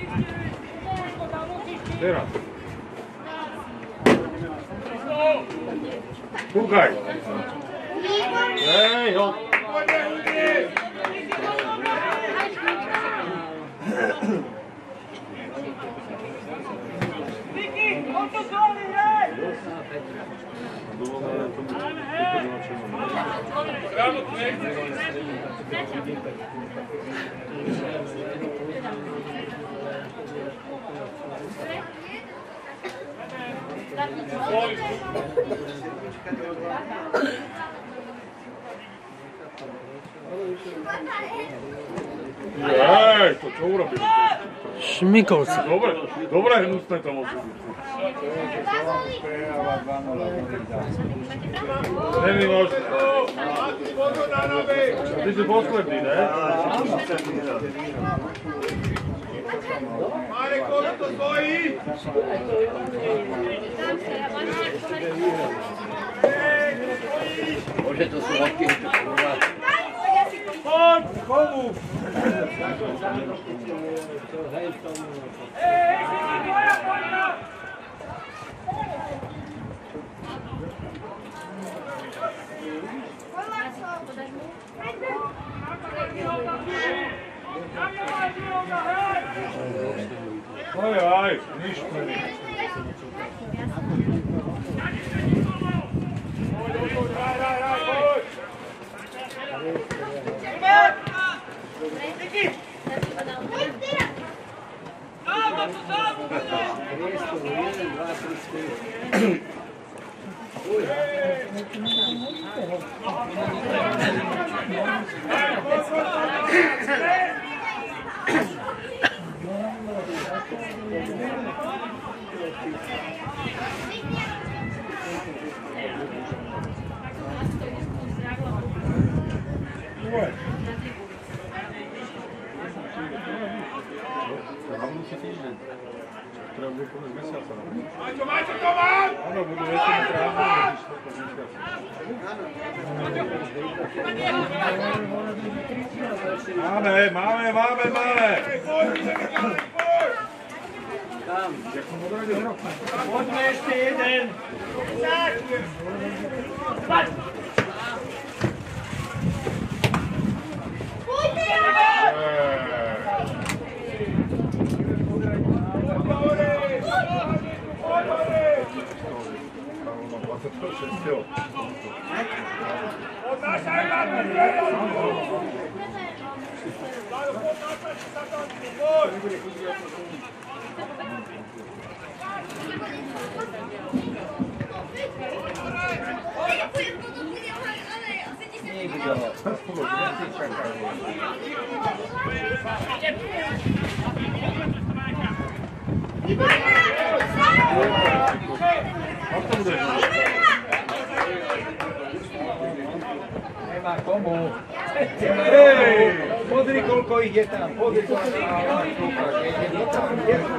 [SPEAKER 4] Teraz. Kúkaj. Hej, ho.
[SPEAKER 6] Poďme, ľudí! Vicky, on to zvolí, hej! Bravo,
[SPEAKER 4] Ej, to čo urobili?
[SPEAKER 10] Šmikovci.
[SPEAKER 4] Dobre hnusné to musí byť. Není možné. Ty si posledný, ne?
[SPEAKER 6] Marek, koľko to stojí?
[SPEAKER 1] Bože, to sú hodky, to kurva.
[SPEAKER 6] Poď, komu?
[SPEAKER 4] Aj, nič není.
[SPEAKER 6] Maťo, to mám!
[SPEAKER 4] Áno, budú väčšinu trávne. Máme.
[SPEAKER 6] Poďme ešte jeden! Odnášaj na to,
[SPEAKER 3] Nemá komu. Hej, pozri, koľko ich je tam. Pozri, koľko ich je tam.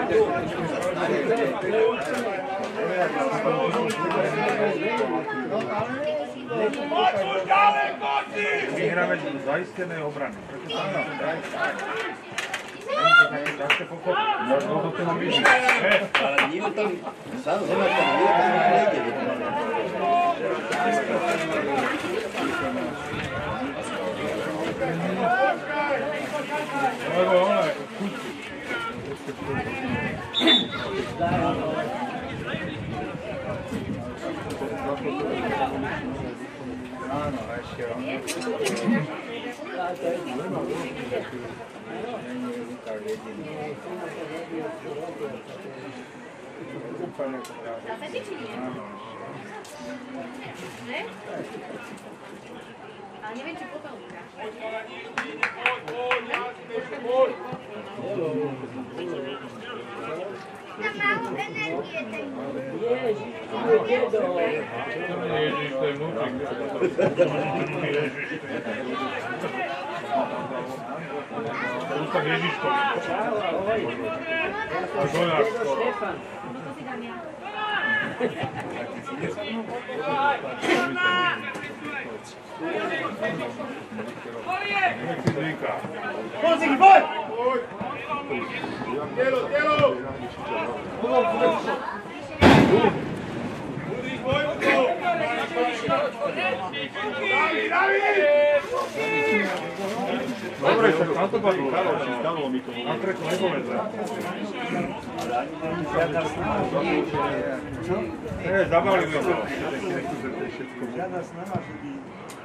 [SPEAKER 6] Počuť ďaleko si!
[SPEAKER 4] Vyhráme zaistené obrany. Áno. Možno to nám vidí.
[SPEAKER 1] Ale nie je tam, samozrejme, tam nejde.
[SPEAKER 4] Lebo ona je kúci.
[SPEAKER 3] Áno, ešte on. Není Lukáš jediný. úplne to práve.
[SPEAKER 9] Zase ty či nie? Ne? Ale neviem, či potom ukáš. Na málo energie ten
[SPEAKER 5] Ježiš, tu je dedo.
[SPEAKER 4] Ježiš, to je vnútrik. Už tak Ježiško.
[SPEAKER 5] Dedo Štefan.
[SPEAKER 9] To si dám ja.
[SPEAKER 4] Nech si zvyká.
[SPEAKER 6] Pozri, poď! Telo, telo! Budriš Vojko! Davi!
[SPEAKER 4] Dobre, však tam to padlo, Karol, si stalo mi to. Na treku nepovedze. Zabalili to.
[SPEAKER 7] Žiadna snaha, že by...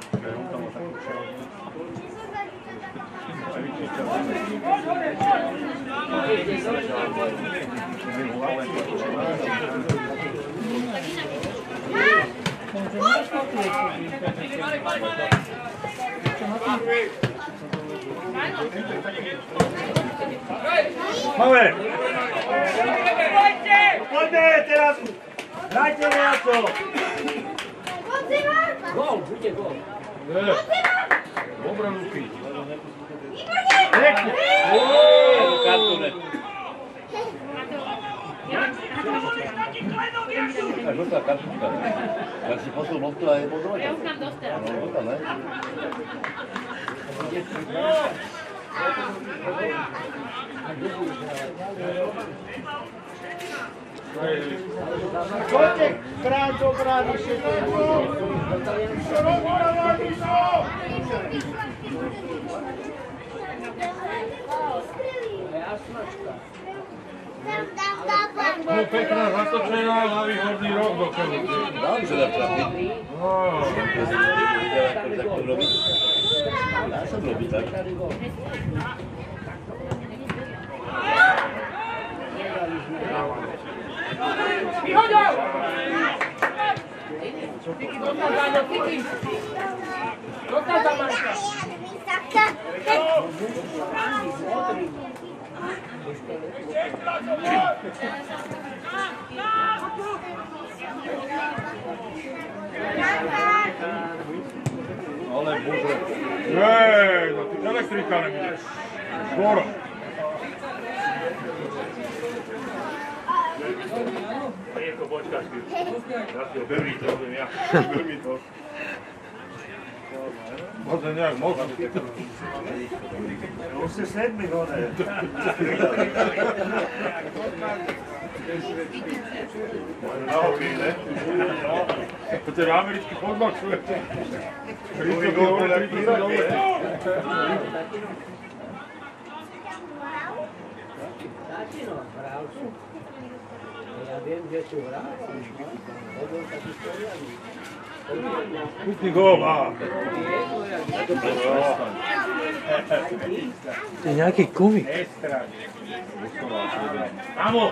[SPEAKER 4] Máme!
[SPEAKER 6] Poďme teraz! Hrajte viaco!
[SPEAKER 5] Gól, bude gól.
[SPEAKER 4] Dobre ruky.
[SPEAKER 1] Žltá kartička. Ja si poslal loptu a je bodovať.
[SPEAKER 9] Ja už mám dosť teraz.
[SPEAKER 1] No, žltá, ne?
[SPEAKER 6] Poďte, krát do brány, všetko!
[SPEAKER 4] No pekná zatočená, hlavý horný roh do keľu.
[SPEAKER 1] Dám sa dá trafiť. Tak to robí. Dá sa to robiť tak.
[SPEAKER 5] Vyhoďo! Tiki, dokázaňo, tiki! Dokázaňo!
[SPEAKER 4] Ale bože. Hej, no ty elektrika nebudeš. Skoro.
[SPEAKER 7] Nejako počkáš, ty. Ja si ho bermi to, robím ja. Bermi to.
[SPEAKER 4] Možno nejak možno.
[SPEAKER 7] Už ste sedmi, hore. Nahorí, ne?
[SPEAKER 4] Poďte na americký fotbal, čujete?
[SPEAKER 7] Druhý gól podľa kýra, nie?
[SPEAKER 5] Tatino, hral som. Ja viem, že tu hral som. Hodol taký poriadný.
[SPEAKER 4] Kúpni gól, má.
[SPEAKER 10] To je nejaký komik.
[SPEAKER 4] Amo!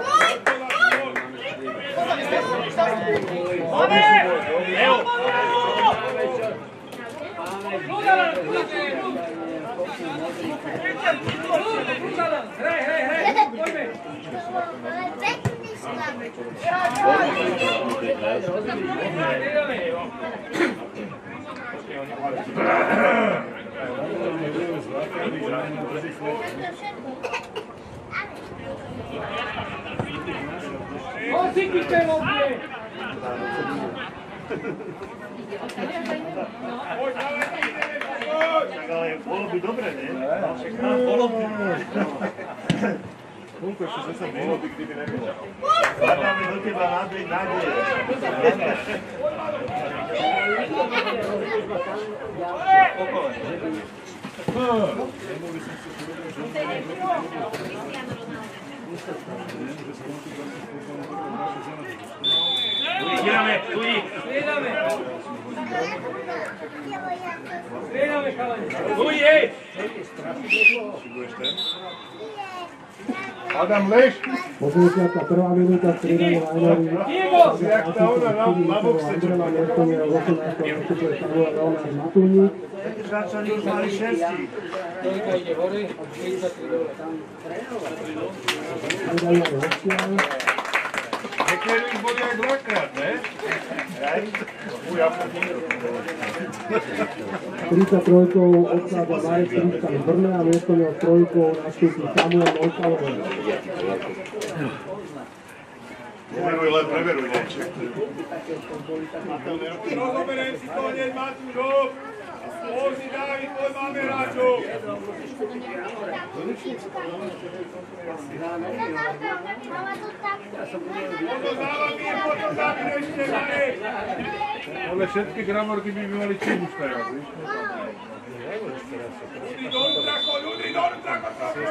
[SPEAKER 6] Evo!
[SPEAKER 7] Ale bolo by dobre, ne? Bolo by.
[SPEAKER 4] Koľko ešte 10 minút, kdyby nebylo.
[SPEAKER 7] Hľadáme do teba nádej.
[SPEAKER 6] Ideme, tuji!
[SPEAKER 5] Strieľame, chalani.
[SPEAKER 6] Tuji, hej!
[SPEAKER 4] Budeš ten?
[SPEAKER 7] A
[SPEAKER 4] Adam, lež!
[SPEAKER 8] 81. minúta striedanie Lajnovi.
[SPEAKER 4] Jak tá ona na boxe, čo
[SPEAKER 8] Andrela Mierkonie, 18. nastupuje Samuel Leonard Matúnik.
[SPEAKER 6] Začali už mali šesti.
[SPEAKER 5] Trojka ide hore, 33 dole.
[SPEAKER 8] Striedanie aj hostia.
[SPEAKER 4] Niekedy ich boli aj dvakrát, ne?
[SPEAKER 8] 33 odchádza Marek Tristan z Brna a miesto neho s trojkou nastúpi Samuel Olkalovec.
[SPEAKER 4] Preveruj, len preveruj, ne?
[SPEAKER 6] Rozoberiem si to hneď, Matúšov. Pozri, Dávid, poď máme hráčov. Potom závami, potom závami ešte, Marek.
[SPEAKER 4] Ale všetky gramorky by mali čím už teraz, víš?
[SPEAKER 6] Ľudí dolu, Drako, ľudí dolu, Drako,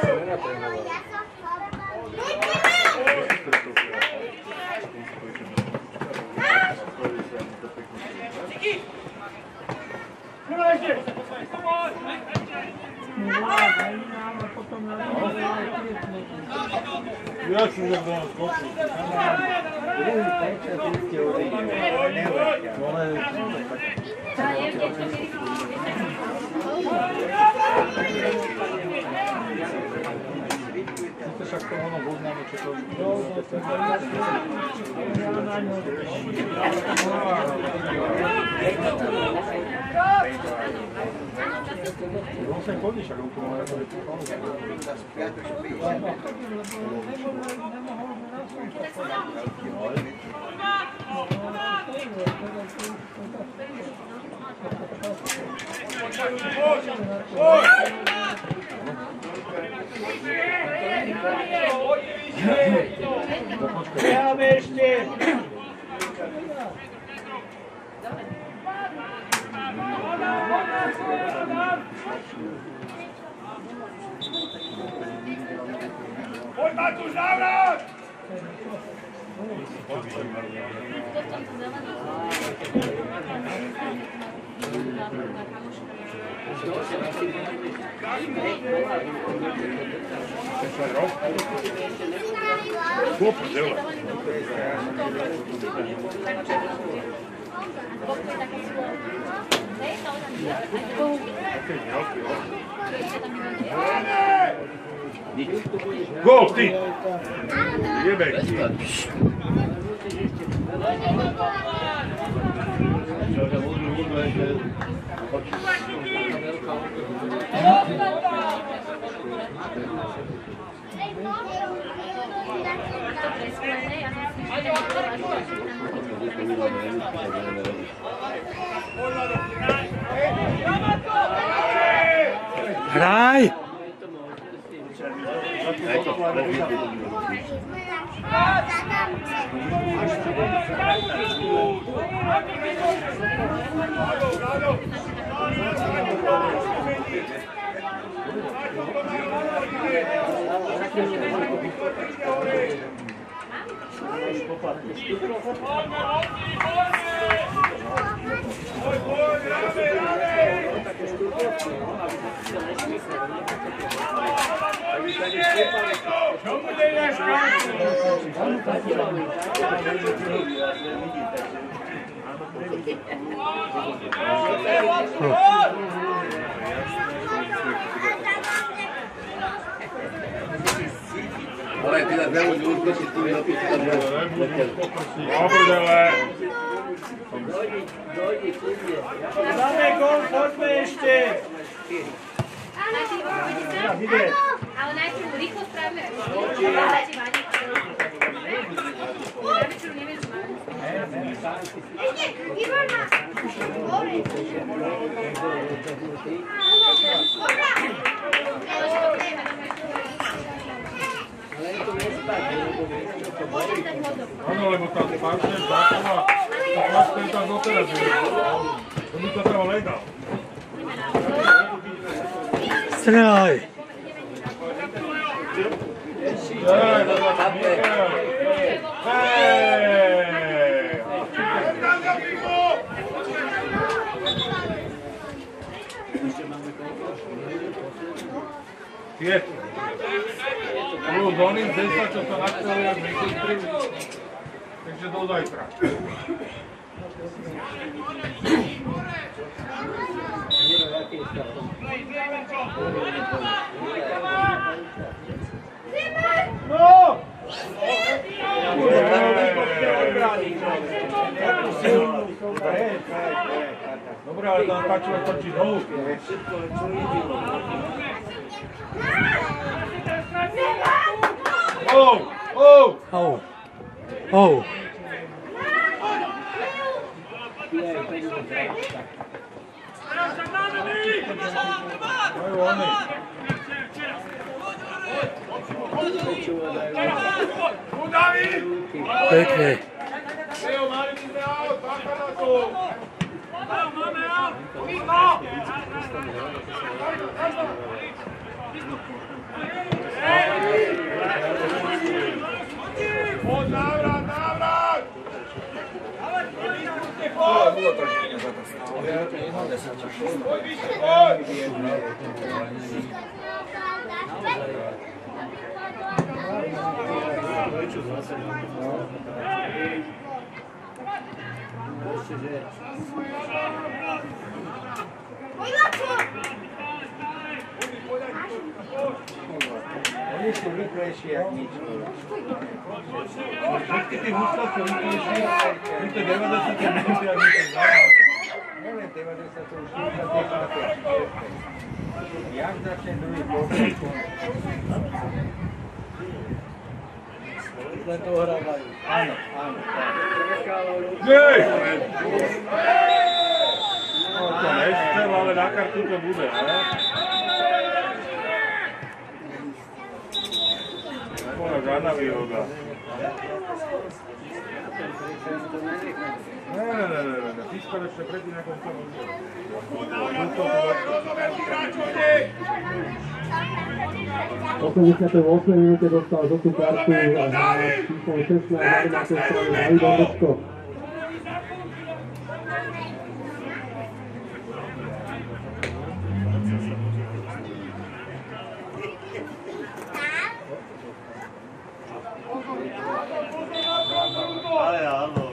[SPEAKER 4] Ja som už dal skočil.
[SPEAKER 3] Druhý pečer ste odejde, nevrťa.
[SPEAKER 4] To však to ono poznáme, čo to... On sem chodí, však on to má ako
[SPEAKER 6] Nechám ešte. Poď Matúš, návrat!
[SPEAKER 4] Gól, ty! Jebej!
[SPEAKER 10] Hraj!
[SPEAKER 1] Ale ty na veľmi ľudí si tým napísal.
[SPEAKER 4] Dobrdele!
[SPEAKER 6] Dáme gól, poďme ešte.
[SPEAKER 9] Ale najprv rýchlo správne.
[SPEAKER 4] Áno, lebo tá fáška je zákonná, tá fáška je tam doteraz. To by to treba legál.
[SPEAKER 10] Strelaj!
[SPEAKER 4] Plus oným 10, čo sa nastavili, ak nekústri. Takže do zajtra. No! Dobre, ale to natáčilo točí znovu. Oh! Oh!
[SPEAKER 10] Oh. Oh. Pekne.
[SPEAKER 6] Návrat, návrat!
[SPEAKER 7] Bylo trošku
[SPEAKER 3] Oni sú rýchlejší jak nič.
[SPEAKER 4] Všetky tí husla sú rýchlejší, my to 90 minúty, ak my to zále.
[SPEAKER 3] Neviem, 90 to už 45. Jak začne druhý pokoj?
[SPEAKER 5] Len to hrávajú.
[SPEAKER 3] Áno, áno.
[SPEAKER 4] Jej! No to nechcel, ale na kartu to bude, ne? Moja žádná výhoda. Ne. Pískal ešte predtým, ako to bude.
[SPEAKER 8] V 88. minúte dostal žltú kartu a hráč číslom 16 na domácej strane David Ondečko.
[SPEAKER 1] Ale áno.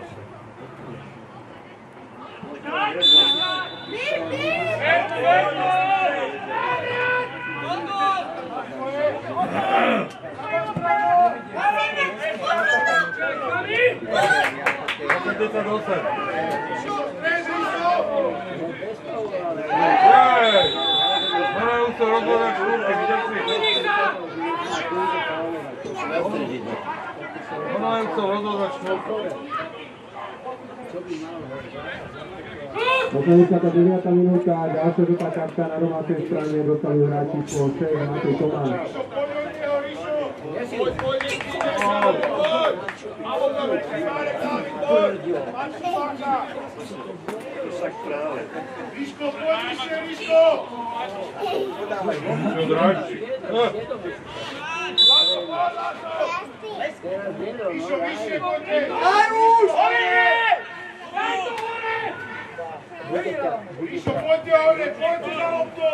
[SPEAKER 8] Posledná 9. minúta, ďalšia žltá karta na domácej strane dostali hráč číslo 6 Matej Tomán.
[SPEAKER 6] Ríško, poď vyššie, Ríško! Ríšo, vyššie, poďte! Aj už! Ríšo, poďte, hore, poďte za loptu!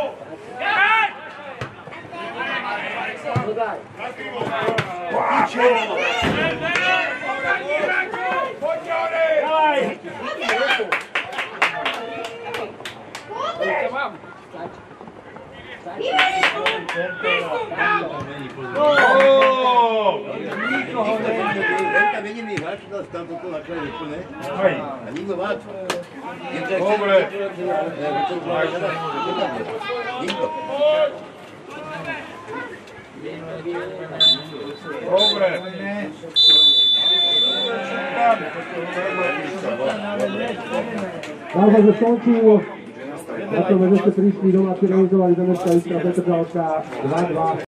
[SPEAKER 6] Poďte, hore!
[SPEAKER 1] Veľká jediný hráč dal tam toto na kraji úplne. A nikto máč.
[SPEAKER 4] Dobre.
[SPEAKER 1] Nikto.
[SPEAKER 4] Dobre.
[SPEAKER 8] Naozaj, že skončil na to, že ste prišli domáci realizovali Zemecká Iskra Petržalka 2-2.